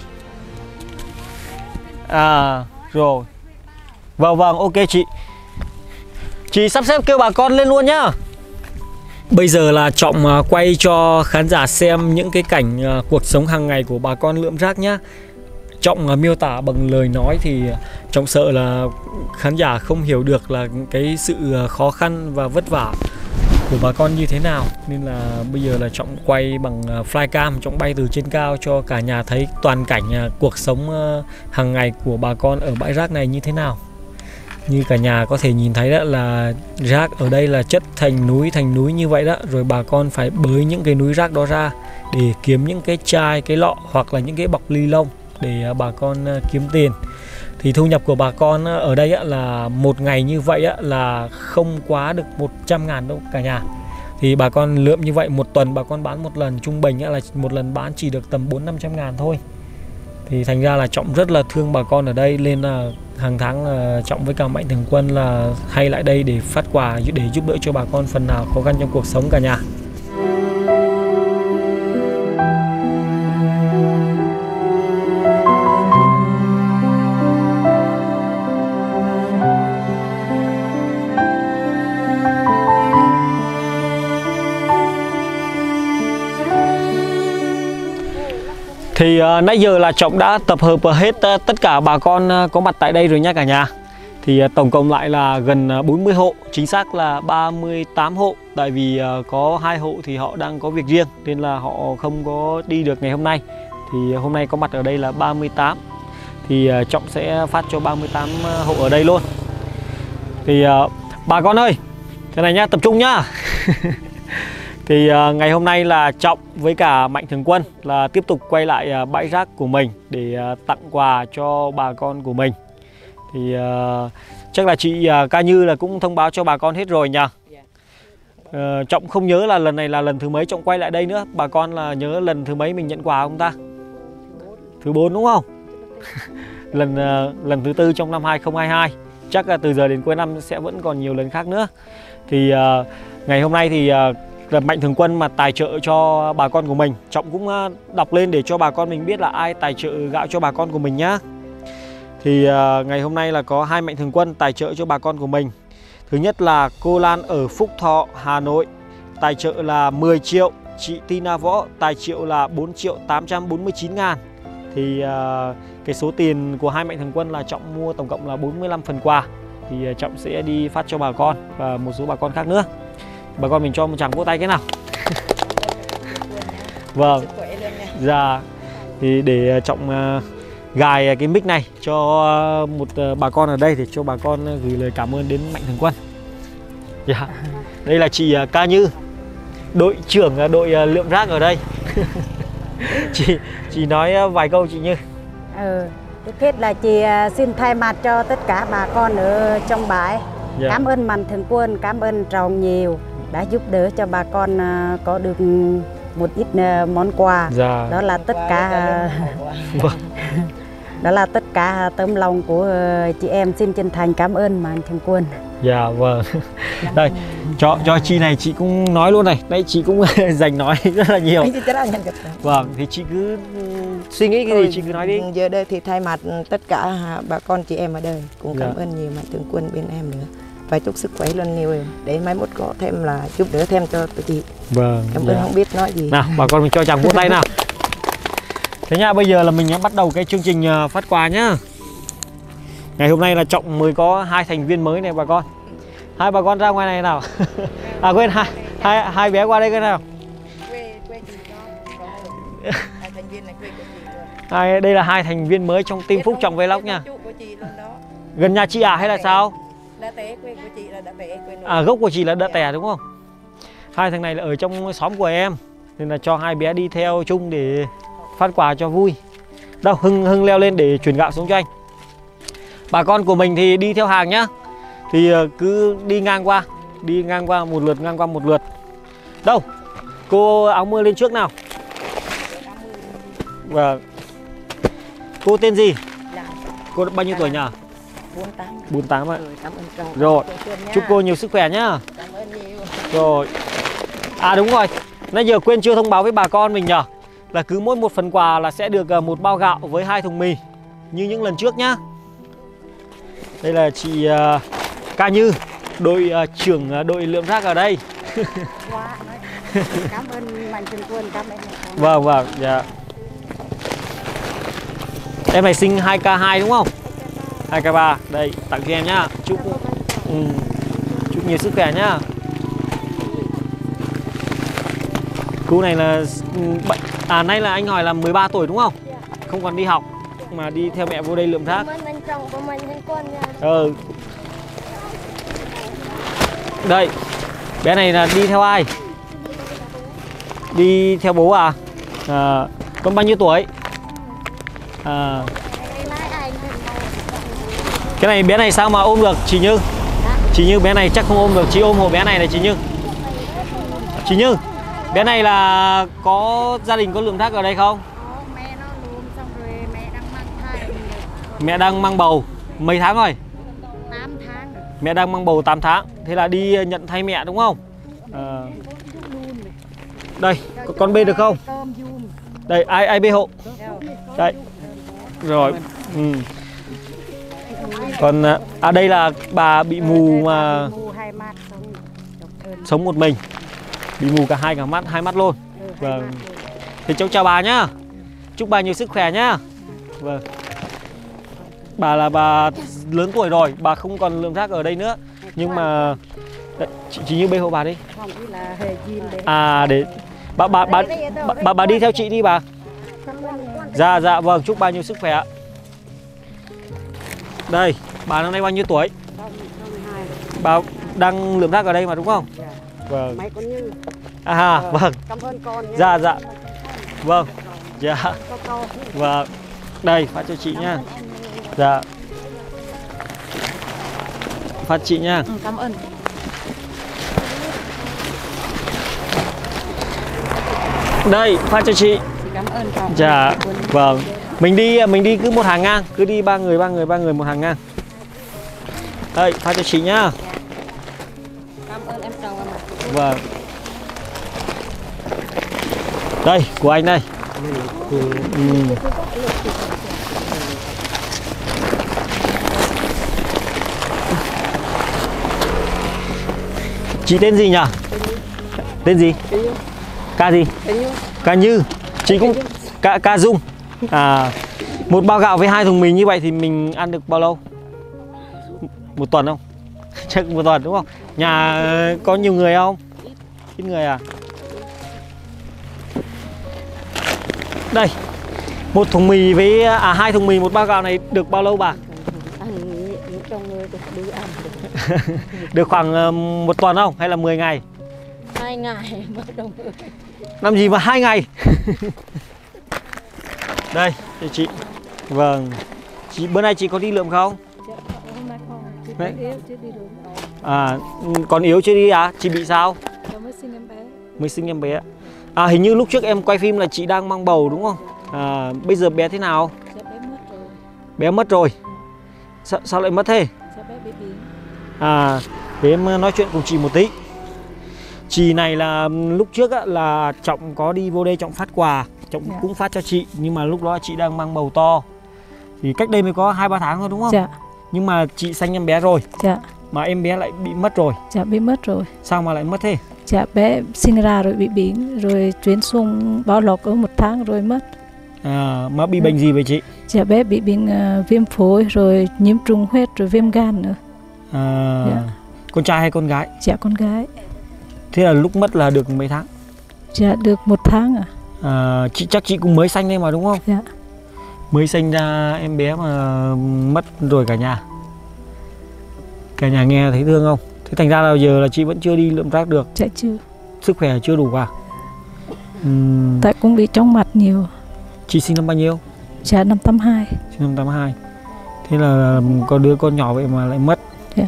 Rồi. Vâng, ok chị. Chị sắp xếp kêu bà con lên luôn nhá. Bây giờ là Trọng quay cho khán giả xem những cái cảnh cuộc sống hàng ngày của bà con lượm rác nhá. Trọng miêu tả bằng lời nói thì Trọng sợ là khán giả không hiểu được là cái sự khó khăn và vất vả của bà con như thế nào, nên là bây giờ là Trọng quay bằng flycam, Trọng bay từ trên cao cho cả nhà thấy toàn cảnh cuộc sống hàng ngày của bà con ở bãi rác này như thế nào. Như cả nhà có thể nhìn thấy đó là rác ở đây là chất thành núi như vậy đó, rồi bà con phải bới những cái núi rác đó ra để kiếm những cái chai, cái lọ hoặc là những cái bọc ly lông để bà con kiếm tiền. Thì thu nhập của bà con ở đây là một ngày như vậy là không quá được 100.000 đâu cả nhà. Thì bà con lượm như vậy một tuần bà con bán một lần, trung bình là một lần bán chỉ được tầm 400-500 ngàn thôi. Thì thành ra là Trọng rất là thương bà con ở đây, nên là hàng tháng Trọng với cả Mạnh Thường Quân là hay lại đây để phát quà để giúp đỡ cho bà con phần nào khó khăn trong cuộc sống cả nhà. Thì nãy giờ là Trọng đã tập hợp hết tất cả bà con có mặt tại đây rồi nha cả nhà. Thì tổng cộng lại là gần 40 hộ, chính xác là 38 hộ. Tại vì có 2 hộ thì họ đang có việc riêng nên là họ không có đi được ngày hôm nay. Thì hôm nay có mặt ở đây là 38. Thì Trọng sẽ phát cho 38 hộ ở đây luôn. Thì bà con ơi, thế này nhá, tập trung nhá. Thì ngày hôm nay là Trọng với cả Mạnh Thường Quân là tiếp tục quay lại bãi rác của mình để tặng quà cho bà con của mình. Thì chắc là chị Ca Như là cũng thông báo cho bà con hết rồi nhỉ. Trọng không nhớ là lần này là lần thứ mấy Trọng quay lại đây nữa. Bà con là nhớ lần thứ mấy mình nhận quà không ta? Thứ 4 đúng không? lần thứ 4 trong năm 2022. Chắc là từ giờ đến cuối năm sẽ vẫn còn nhiều lần khác nữa. Thì ngày hôm nay thì Mạnh Thường Quân mà tài trợ cho bà con của mình, Trọng cũng đọc lên để cho bà con mình biết là ai tài trợ gạo cho bà con của mình nhá. Thì ngày hôm nay là có 2 Mạnh Thường Quân tài trợ cho bà con của mình. Thứ nhất là cô Lan ở Phúc Thọ, Hà Nội, tài trợ là 10 triệu. Chị Tina Võ tài trợ là 4.849 ngàn. Thì cái số tiền của 2 Mạnh Thường Quân là Trọng mua tổng cộng là 45 phần quà. Thì Trọng sẽ đi phát cho bà con và một số bà con khác nữa. Bà con mình cho một tràng vỗ tay cái nào. Vâng. Dạ. Thì để Trọng gài cái mic này cho một bà con ở đây để cho bà con gửi lời cảm ơn đến Mạnh Thường Quân. Dạ. Đây là chị Ca Như, đội trưởng đội lượm rác ở đây. Chị nói vài câu chị Như. Trước hết là chị xin thay mặt cho tất cả bà con ở trong bãi. Dạ. Cảm ơn Mạnh Thường Quân, cảm ơn Trọng nhiều đã giúp đỡ cho bà con có được một ít món quà. Dạ. Đó là tất cả đó là tất cả tấm lòng của chị em, xin chân thành cảm ơn Mạnh Thường Quân. Dạ vâng. Đây cho chị này chị cũng nói luôn này, đây chị cũng dành nói rất là nhiều. Vâng, thì chị cứ suy nghĩ cái gì chị cứ nói đi. Giờ đây thì thay mặt tất cả bà con chị em ở đây cũng cảm ơn nhiều Mạnh Thường Quân bên em nữa. Và chúc sức khỏe luôn nhiều để mai mốt có thêm là giúp đỡ thêm cho tụi chị. Vâng. Cảm ơn không biết nói gì. Nào bà con mình cho chàng vỗ tay nào. Thế nha, bây giờ là mình bắt đầu cái chương trình phát quà nhá. Ngày hôm nay là Trọng mới có 2 thành viên mới này bà con. Hai bà con ra ngoài này nào. À quên, hai bé qua đây cái nào. Đây là 2 thành viên mới trong team Phúc Trọng Vlog nha. Gần nhà chị à hay là sao? Gốc của chị là Đạ Tẻ đúng không? 2 thằng này là ở trong xóm của em, nên là cho 2 bé đi theo chung để phát quà cho vui. Đâu, Hưng leo lên để chuyển gạo xuống cho anh. Bà con của mình thì đi theo hàng nhá. Thì cứ đi ngang qua một lượt. Đâu, cô áo mưa lên trước nào. Và cô tên gì? Cô bao nhiêu tuổi nhỉ? 48 ạ. Rồi, chúc cô nhiều sức khỏe nhá. Rồi. À đúng rồi, nãy giờ quên chưa thông báo với bà con mình nhờ, là cứ mỗi một phần quà là sẽ được 1 bao gạo với 2 thùng mì như những lần trước nhá. Đây là chị Ca Như, đội trưởng đội lượm rác ở đây. Cảm ơn Mạnh Thường Quân, cảm ơn. Vâng, dạ. Em này sinh 2K2 đúng không? 2K3. Đây, tặng cho em nhá. Chúc chúc nhiều sức khỏe nhá. Cô này là nay là anh hỏi là 13 tuổi đúng không? Không còn đi học mà đi theo mẹ vô đây lượm rác. Đây, bé này là đi theo ai? Đi theo bố à? Con bao nhiêu tuổi? Cái này bé này sao mà ôm được chị Như? Chị Như bé này chắc không ôm được, chị ôm hộ bé này này chị Như. Chị Như, bé này là có gia đình có lượm rác ở đây không? Mẹ nó lùm xong rồi mẹ đang mang thai. Mẹ đang mang bầu mấy tháng rồi? 8 tháng. Mẹ đang mang bầu 8 tháng. Thế là đi nhận thay mẹ đúng không? Đây, con bê được không? Đây, ai bê hộ? Đây. Rồi. Còn đây là bà bị mù mà sống một mình. Bị mù cả hai mắt luôn. Vâng. Thì cháu chào bà nhá. Chúc bà nhiều sức khỏe nhá. Vâng. Bà là bà lớn tuổi rồi, bà không còn lượm rác ở đây nữa. Nhưng mà chị Như bê hộ bà đi. Để bà đi theo chị đi bà. Dạ vâng, chúc bà nhiều sức khỏe. Đây, bà năm nay bao nhiêu tuổi? Bà đang lượm rác ở đây mà đúng không? Vâng. Vâng. Cảm ơn con nhé. Dạ. Vâng. Dạ. Vâng. Đây, phát cho chị nha. Dạ. Phát chị nha. Cảm ơn. Đây, phát cho chị. Cảm ơn con. Dạ. Vâng. Mình đi cứ một hàng ngang, cứ đi ba người một hàng ngang. Đây, phát cho chị nhá. Cảm ơn em chồng em. Vâng. Đây, của anh đây. Chị tên gì nhỉ? Tên gì? Ca gì? Ca Như. Chị cũng Ca Dung. Một bao gạo với 2 thùng mì như vậy thì mình ăn được bao lâu? Một tuần không? Chắc một tuần đúng không? Nhà có nhiều người không? Ít người à? Đây, một thùng mì với 2 thùng mì, một bao gạo này được bao lâu bà? Được khoảng 1 tuần không? Hay là 10 ngày? 2 ngày. Làm gì mà 2 ngày? Đây, cho chị. Vâng. Chị bữa nay chị có đi lượm không? Đấy. Còn yếu chưa đi à? Chị bị sao? Mới sinh em bé. Hình như lúc trước em quay phim là chị đang mang bầu đúng không? Bây giờ bé thế nào? Bé mất rồi. Sao lại mất thế? Để em nói chuyện cùng chị một tí. Chị này là lúc trước là Trọng có đi vô đây Trọng phát quà, Trọng cũng phát cho chị, nhưng mà lúc đó chị đang mang bầu to. Thì cách đây mới có 2-3 tháng thôi đúng không? Dạ. Nhưng mà chị sanh em bé rồi. Dạ. Mà em bé lại bị mất rồi. Dạ, bị mất rồi. Sao mà lại mất thế? Dạ, bé sinh ra rồi bị bệnh, rồi chuyển xuống Bảo Lộc ở 1 tháng rồi mất. Mà bị bệnh gì vậy chị? Dạ, bé bị bệnh viêm phổi, rồi nhiễm trùng huyết, rồi viêm gan nữa. Dạ. Con trai hay con gái? Dạ, con gái. Thế là lúc mất là được mấy tháng? Dạ, được 1 tháng Chắc chị cũng mới sanh đây mà đúng không? Dạ. Mới sinh ra em bé mà mất rồi cả nhà. Cả nhà nghe thấy thương không? Thế thành ra là giờ là chị vẫn chưa đi lượm rác được. Dạ chưa. Sức khỏe chưa đủ à? Tại cũng bị chóng mặt nhiều. Chị sinh năm bao nhiêu? Dạ, năm 82. Sinh năm 82. Thế là có đứa con nhỏ vậy mà lại mất. Dạ.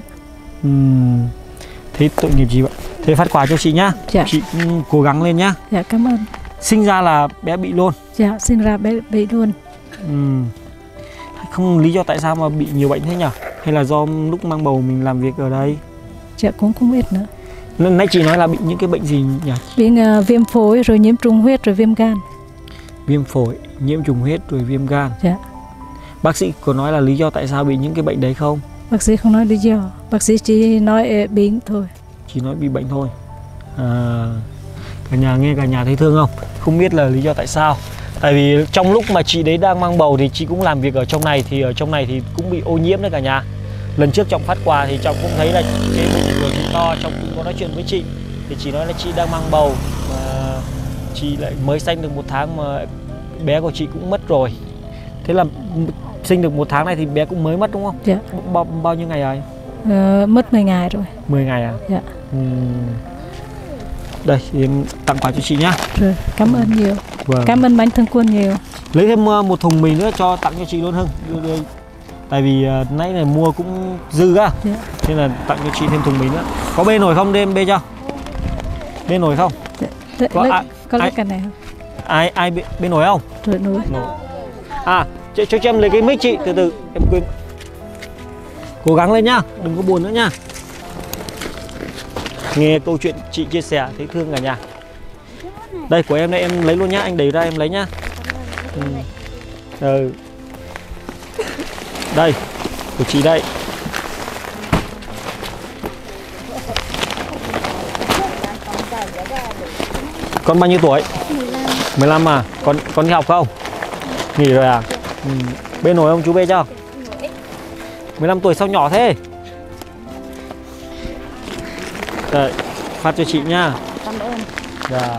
Thế tội nghiệp gì vậy? Thế phát quà cho chị nhá. Dạ. Chị cố gắng lên nhá. Dạ, cảm ơn. Sinh ra là bé bị luôn. Dạ, sinh ra bé bị luôn. Không lý do tại sao mà bị nhiều bệnh thế nhỉ? Hay là do lúc mang bầu mình làm việc ở đây? Dạ, cũng không biết nữa. Nãy chị nói là bị những cái bệnh gì nhỉ? Bị viêm phổi, rồi nhiễm trùng huyết, rồi viêm gan. Viêm phổi, nhiễm trùng huyết, rồi viêm gan. Dạ. Bác sĩ có nói là lý do tại sao bị những cái bệnh đấy không? Bác sĩ không nói lý do. Bác sĩ chỉ nói bệnh thôi. Chỉ nói bị bệnh thôi. Cả nhà nghe cả nhà thấy thương không? Không biết là lý do tại sao. Tại vì trong lúc mà chị đấy đang mang bầu thì chị cũng làm việc ở trong này, thì ở trong này thì cũng bị ô nhiễm đấy cả nhà. Lần trước Trọng phát quà thì Trọng cũng thấy là cái bụng của chị to, Trọng cũng có nói chuyện với chị thì chị nói là chị đang mang bầu mà chị lại mới sinh được 1 tháng mà bé của chị cũng mất rồi. Thế là sinh được 1 tháng này thì bé cũng mới mất đúng không? Dạ. Bao nhiêu ngày rồi? Mất 10 ngày rồi. 10 ngày à? Dạ. Đây thì em tặng quà cho chị nhá. Rồi, cảm ơn nhiều. Vâng. Cảm ơn Mạnh Thường Quân nhiều. Lấy thêm 1 thùng mì nữa cho tặng cho chị luôn Hưng. Đưa. Tại vì nãy này mua cũng dư á. Dạ. Nên là tặng cho chị thêm thùng mì nữa. Có bê nồi không? Đem bê cho. Bê nồi không? Dạ. Có lấy cái này không? Ai bê nồi không? Rồi nồi. À, cho em lấy cái mic chị, từ từ em quên. Cố gắng lên nhá, đừng có buồn nữa nhá. Nghe câu chuyện chị chia sẻ thấy thương cả nhà. Đây của em đây, em lấy luôn nhá, anh đẩy ra em lấy nhá. Đây, của chị đây. Con bao nhiêu tuổi? 15 à? Con đi học không? Nghỉ rồi à? Bê nổi không chú bê cho? 15 tuổi sao nhỏ thế? Đây, phát cho chị nha. Cảm ơn. Dạ.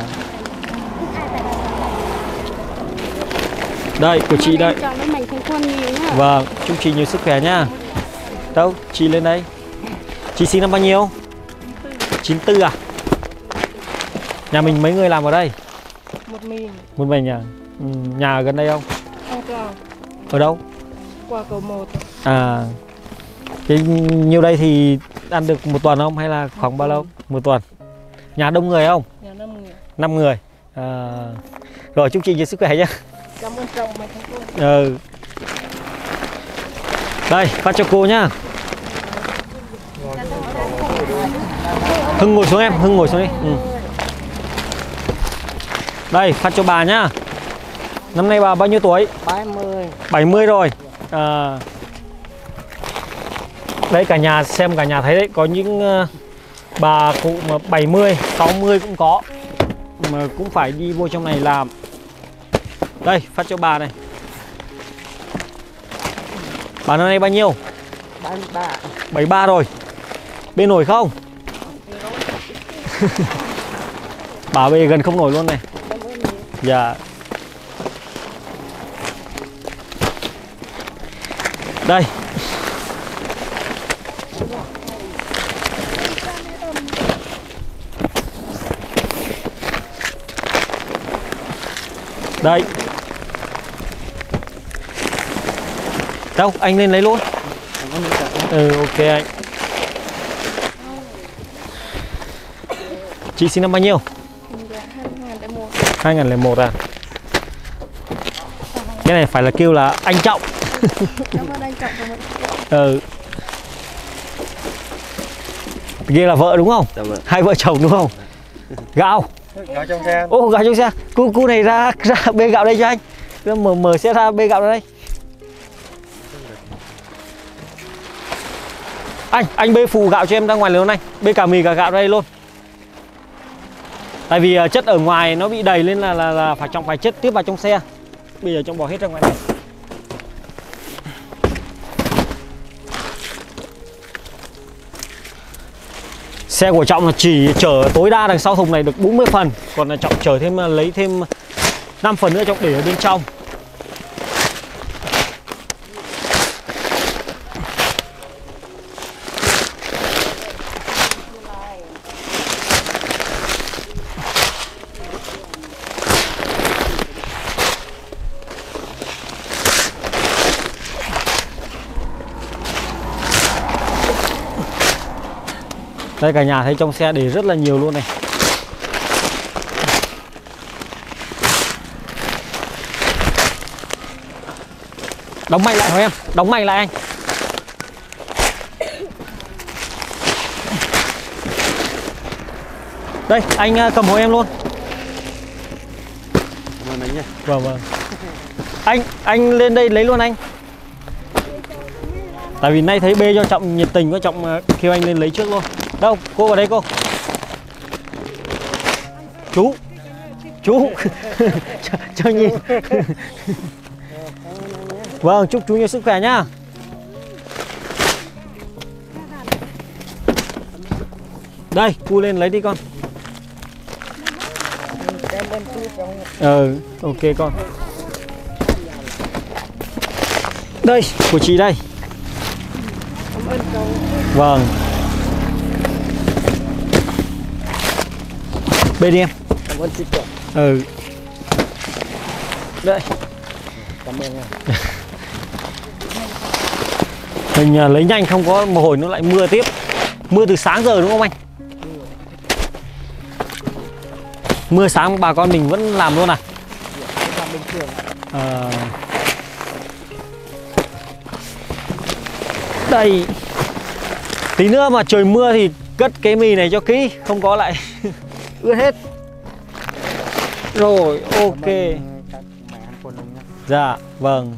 Đây, của chị đây. Vâng, chúc chị nhiều sức khỏe nha. Đâu, chị lên đây. Chị sinh năm bao nhiêu? 94 à? Nhà mình mấy người làm ở đây? Một mình à? Nhà ở gần đây không? Ở đâu? Qua cầu 1. À, cái nhiêu đây thì ăn được 1 tuần không hay là khoảng bao lâu? 1 tuần. Nhà đông người không? Nhà 5 người. 5 người. Rồi chúc chị nhiều sức khỏe nhé. Cảm ơn Trọng Mạnh Thường Quân. Đây, phát cho cô nhá. Hưng ngồi xuống em, Hưng ngồi xuống đi. Đây, phát cho bà nhá. Năm nay bà bao nhiêu tuổi? 70. 70 rồi. Đấy cả nhà xem, cả nhà thấy đấy, có những bà cụ mà 70, 60 cũng có mà cũng phải đi vô trong này làm. Đây, phát cho bà này. Bà năm nay bao nhiêu? 73. 73 rồi. Bê nổi không? Bà bê gần không nổi luôn này. Dạ. Đây. Đây. Đâu, anh lên lấy luôn. Ok anh. Chị sinh năm bao nhiêu? 2001. 2001 à? Cái này phải là kêu là anh Trọng. Cảm ơn anh Trọng và mọi Kia là vợ đúng không? Dạ vâng. Hai vợ chồng đúng không? Gạo. Gạo trong xe. Ô, gạo trong xe. Cu này ra bê gạo đây cho anh. Mở xe ra bê gạo ra đây. Anh bê phù gạo cho em ra ngoài luôn anh. Bê cả mì cả gạo ra đây luôn. Tại vì chất ở ngoài nó bị đầy lên là phải chất tiếp vào trong xe. Bây giờ Trọng bỏ hết ra ngoài này. Xe của Trọng là chỉ chở tối đa đằng sau thùng này được 40 phần. Còn là Trọng chở thêm, lấy thêm 5 phần nữa Trọng để ở bên trong. Đây cả nhà thấy trong xe để rất là nhiều luôn này. Đóng mạnh lại thôi em, đóng mạnh lại anh. Đây, anh cầm hộ em luôn. Vâng vâng. Anh lên đây lấy luôn anh. Tại vì nay thấy bê cho Trọng nhiệt tình quá, Trọng kêu anh lên lấy trước luôn. Đâu, cô vào đây cô. chú. cho nhìn. Vâng, chúc chú nhiều sức khỏe nhá. Đây, cu lên lấy đi con. Ok con. Đây, của chị đây. Vâng. Bên đi em. Cảm ơn chị. Đây. Cảm ơn em. Mình lấy nhanh không có một hồi nó lại mưa tiếp. Mưa từ sáng giờ đúng không anh? Mưa sáng bà con mình vẫn làm luôn à? Làm bình thường. Đây. Tí nữa mà trời mưa thì cất cái mì này cho kỹ, không có lại ướt hết. Rồi, ok. Dạ, vâng.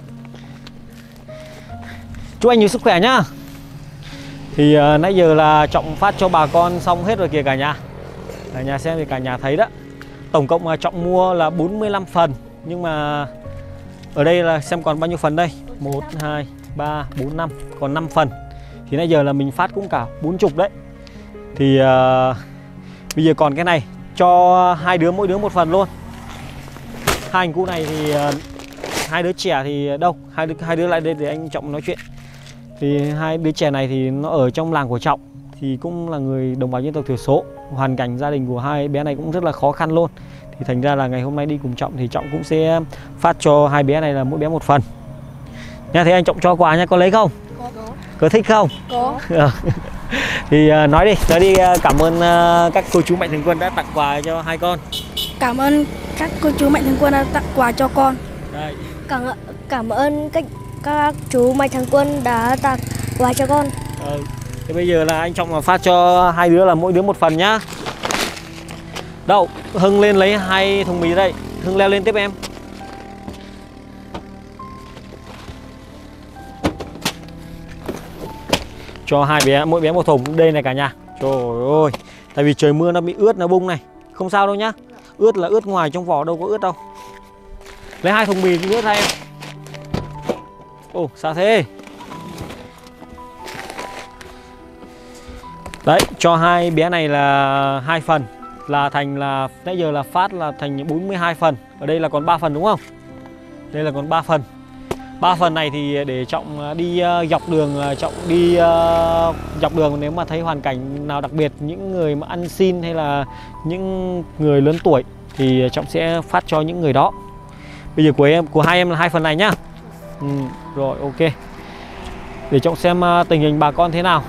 Chúc anh nhiều sức khỏe nhá. Thì nãy giờ là Trọng phát cho bà con xong hết rồi kìa cả nhà. Cả nhà xem thì cả nhà thấy đó. Tổng cộng mà Trọng mua là 45 phần. Nhưng mà ở đây là xem còn bao nhiêu phần đây. 1, 2, 3, 4, 5. Còn 5 phần. Thì nãy giờ là mình phát cũng cả 40 đấy. Thì bây giờ còn cái này. Cho hai đứa mỗi đứa một phần luôn. Hai anh cu này thì hai đứa trẻ thì đâu? Hai đứa lại đây để anh Trọng nói chuyện. Thì hai đứa trẻ này thì nó ở trong làng của Trọng. Thì cũng là người đồng bào dân tộc thiểu số. Hoàn cảnh gia đình của hai bé này cũng rất là khó khăn luôn. Thì thành ra là ngày hôm nay đi cùng Trọng thì Trọng cũng sẽ phát cho hai bé này là mỗi bé một phần nha. Thế anh Trọng cho quà nha, có lấy không? Có thích không? Có. Thì nói đi cảm ơn các cô chú mạnh thường quân đã tặng quà cho hai con. Cảm ơn các cô chú mạnh thường quân đã tặng quà cho con. Đây. Cảm ơn các chú mạnh thường quân đã tặng quà cho con. Thế bây giờ là anh Trọng phát cho hai đứa là mỗi đứa một phần nhá. Đâu, Hưng lên lấy 2 thùng mì đây. Hưng leo lên tiếp em. Cho hai bé, mỗi bé một thùng. Đây này cả nhà. Trời ơi. Tại vì trời mưa nó bị ướt, nó bung này. Không sao đâu nhá. Ướt là ướt ngoài, trong vỏ đâu có ướt đâu. Lấy 2 thùng mì nữa ra em. Ồ, sao thế? Đấy, cho hai bé này là 2 phần. Là thành là nãy giờ là phát là thành 42 phần. Ở đây là còn 3 phần đúng không? Đây là còn 3 phần. 3 phần này thì để Trọng đi dọc đường, Trọng đi dọc đường nếu mà thấy hoàn cảnh nào đặc biệt, những người mà ăn xin hay là những người lớn tuổi thì Trọng sẽ phát cho những người đó. Bây giờ của hai em là 2 phần này nhá. Rồi ok. Để Trọng xem tình hình bà con thế nào.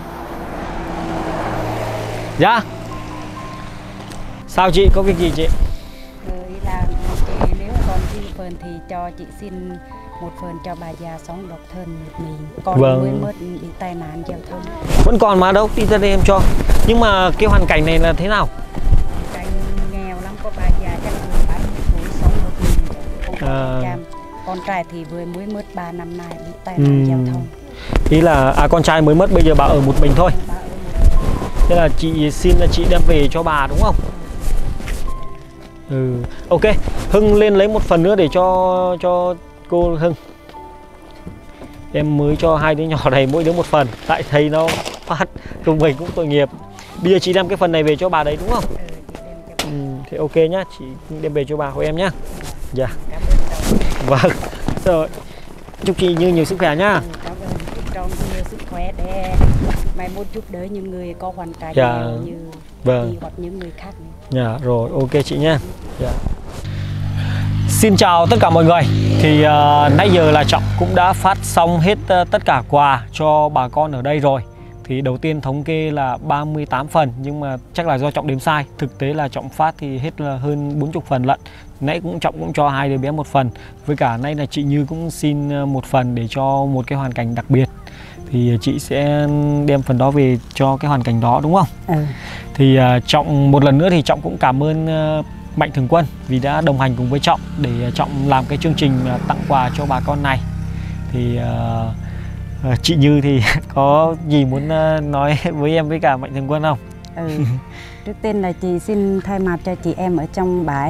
Dạ. Sao chị, có việc gì chị? Là chị, nếu còn dư phần thì cho chị xin một phần cho bà già sống độc thân một mình. Con mới mất bị tai nạn giao thông. Vẫn còn mà đâu, đi ra đây em cho. Nhưng mà cái hoàn cảnh này là thế nào? Cảnh nghèo lắm, có bà già chắc là 70 tuổi sống một mình, không có chăm. Con trai thì vừa mới mất 3 năm nay bị tai nạn giao thông. Ý là con trai mới mất, bây giờ bà ở một mình thôi. Thế là chị xin là chị đem về cho bà đúng không? Ok, Hưng lên lấy một phần nữa để cho cô Hưng. Em mới cho hai đứa nhỏ này mỗi đứa một phần. Tại thấy nó phát cùng mình cũng tội nghiệp. Bây giờ chị đem cái phần này về cho bà đấy đúng không? Thế ok nhá, chị đem về cho bà của em nhá. Dạ. Vâng. Rồi. Chúc chị nhiều sức khỏe nhá. Cảm ơn, chúc cho nhiều sức khỏe để mai mốt giúp đỡ những người có hoàn cảnh như chị hoặc những người khác nữa. Dạ, rồi ok chị nhá. Dạ. Xin chào tất cả mọi người. Thì nãy giờ là Trọng cũng đã phát xong hết tất cả quà cho bà con ở đây rồi. Thì đầu tiên thống kê là 38 phần. Nhưng mà chắc là do Trọng đếm sai. Thực tế là Trọng phát thì hết là hơn 40 phần lận. Nãy Trọng cũng cho hai đứa bé một phần. Với cả nay là chị Như cũng xin một phần để cho một cái hoàn cảnh đặc biệt. Thì chị sẽ đem phần đó về cho cái hoàn cảnh đó đúng không? Thì Trọng một lần nữa thì Trọng cũng cảm ơn Mạnh Thường Quân vì đã đồng hành cùng với Trọng để Trọng làm cái chương trình tặng quà cho bà con này. Thì chị Như thì có gì muốn nói với em với cả Mạnh Thường Quân không? Trước tiên là chị xin thay mặt cho chị em ở trong bãi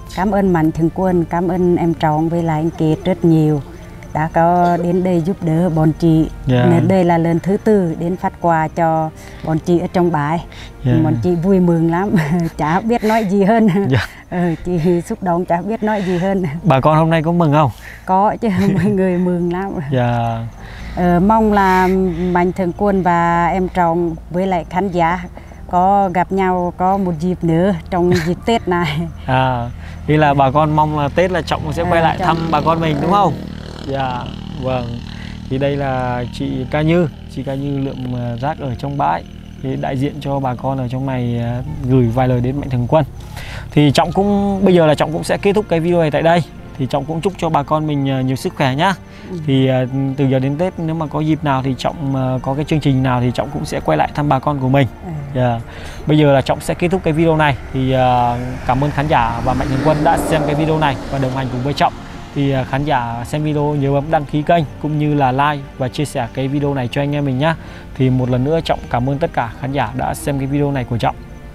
Cảm ơn Mạnh Thường Quân, cảm ơn em Trọng với lại anh Kiệt rất nhiều đã có đến đây giúp đỡ bọn chị. Đây là lần thứ 4 đến phát quà cho bọn chị ở trong bãi. Bọn chị vui mừng lắm, chả biết nói gì hơn. Chị xúc động chả biết nói gì hơn. Bà con hôm nay có mừng không? Có chứ, mọi người mừng lắm. Mong là Mạnh Thường Quân và em Trọng với lại khán giả có gặp nhau có một dịp nữa trong dịp Tết này. Thì là bà con mong là Tết là Trọng sẽ quay lại thăm bà con mình đúng không? Vâng. Thì đây là chị Ca Như lượm rác ở trong bãi. Thì đại diện cho bà con ở trong này gửi vài lời đến Mạnh Thường Quân. Thì Trọng cũng bây giờ là Trọng cũng sẽ kết thúc cái video này tại đây. Thì Trọng cũng chúc cho bà con mình nhiều sức khỏe nhá. Thì từ giờ đến Tết nếu mà có dịp nào thì Trọng có cái chương trình nào thì Trọng cũng sẽ quay lại thăm bà con của mình. Bây giờ là Trọng sẽ kết thúc cái video này. Thì cảm ơn khán giả và Mạnh Thường Quân đã xem cái video này và đồng hành cùng với Trọng. Thì khán giả xem video nhớ bấm đăng ký kênh cũng như là like và chia sẻ cái video này cho anh em mình nhé. Thì một lần nữa Trọng cảm ơn tất cả khán giả đã xem cái video này của Trọng.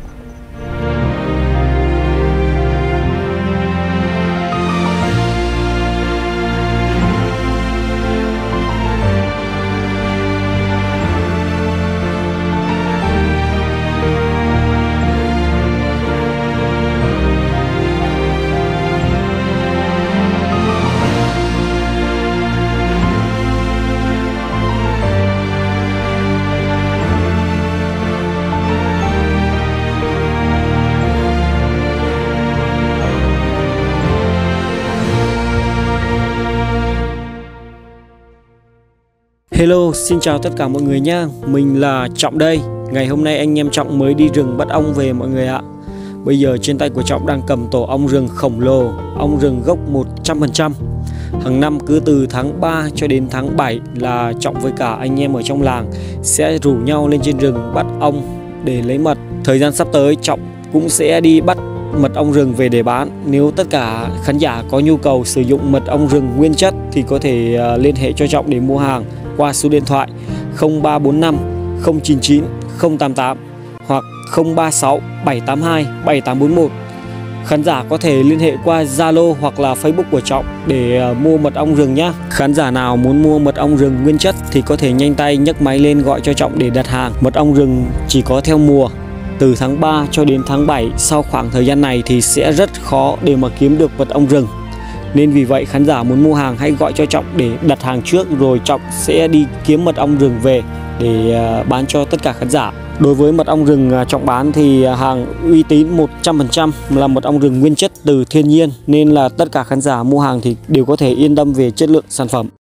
Hello, xin chào tất cả mọi người nha. Mình là Trọng đây. Ngày hôm nay anh em Trọng mới đi rừng bắt ong về mọi người ạ. Bây giờ trên tay của Trọng đang cầm tổ ong rừng khổng lồ, ong rừng gốc 100%. Hàng năm cứ từ tháng 3 cho đến tháng 7 là Trọng với cả anh em ở trong làng sẽ rủ nhau lên trên rừng bắt ong để lấy mật. Thời gian sắp tới Trọng cũng sẽ đi bắt mật ong rừng về để bán. Nếu tất cả khán giả có nhu cầu sử dụng mật ong rừng nguyên chất thì có thể liên hệ cho Trọng để mua hàng qua số điện thoại 0345 099 088 hoặc 036 782 7841. Khán giả có thể liên hệ qua Zalo hoặc là Facebook của Trọng để mua mật ong rừng nhé. Khán giả nào muốn mua mật ong rừng nguyên chất thì có thể nhanh tay nhấc máy lên gọi cho Trọng để đặt hàng. Mật ong rừng chỉ có theo mùa, từ tháng 3 cho đến tháng 7. Sau khoảng thời gian này thì sẽ rất khó để mà kiếm được mật ong rừng. Nên vì vậy khán giả muốn mua hàng hãy gọi cho Trọng để đặt hàng trước, rồi Trọng sẽ đi kiếm mật ong rừng về để bán cho tất cả khán giả. Đối với mật ong rừng Trọng bán thì hàng uy tín 100% là mật ong rừng nguyên chất từ thiên nhiên, nên là tất cả khán giả mua hàng thì đều có thể yên tâm về chất lượng sản phẩm.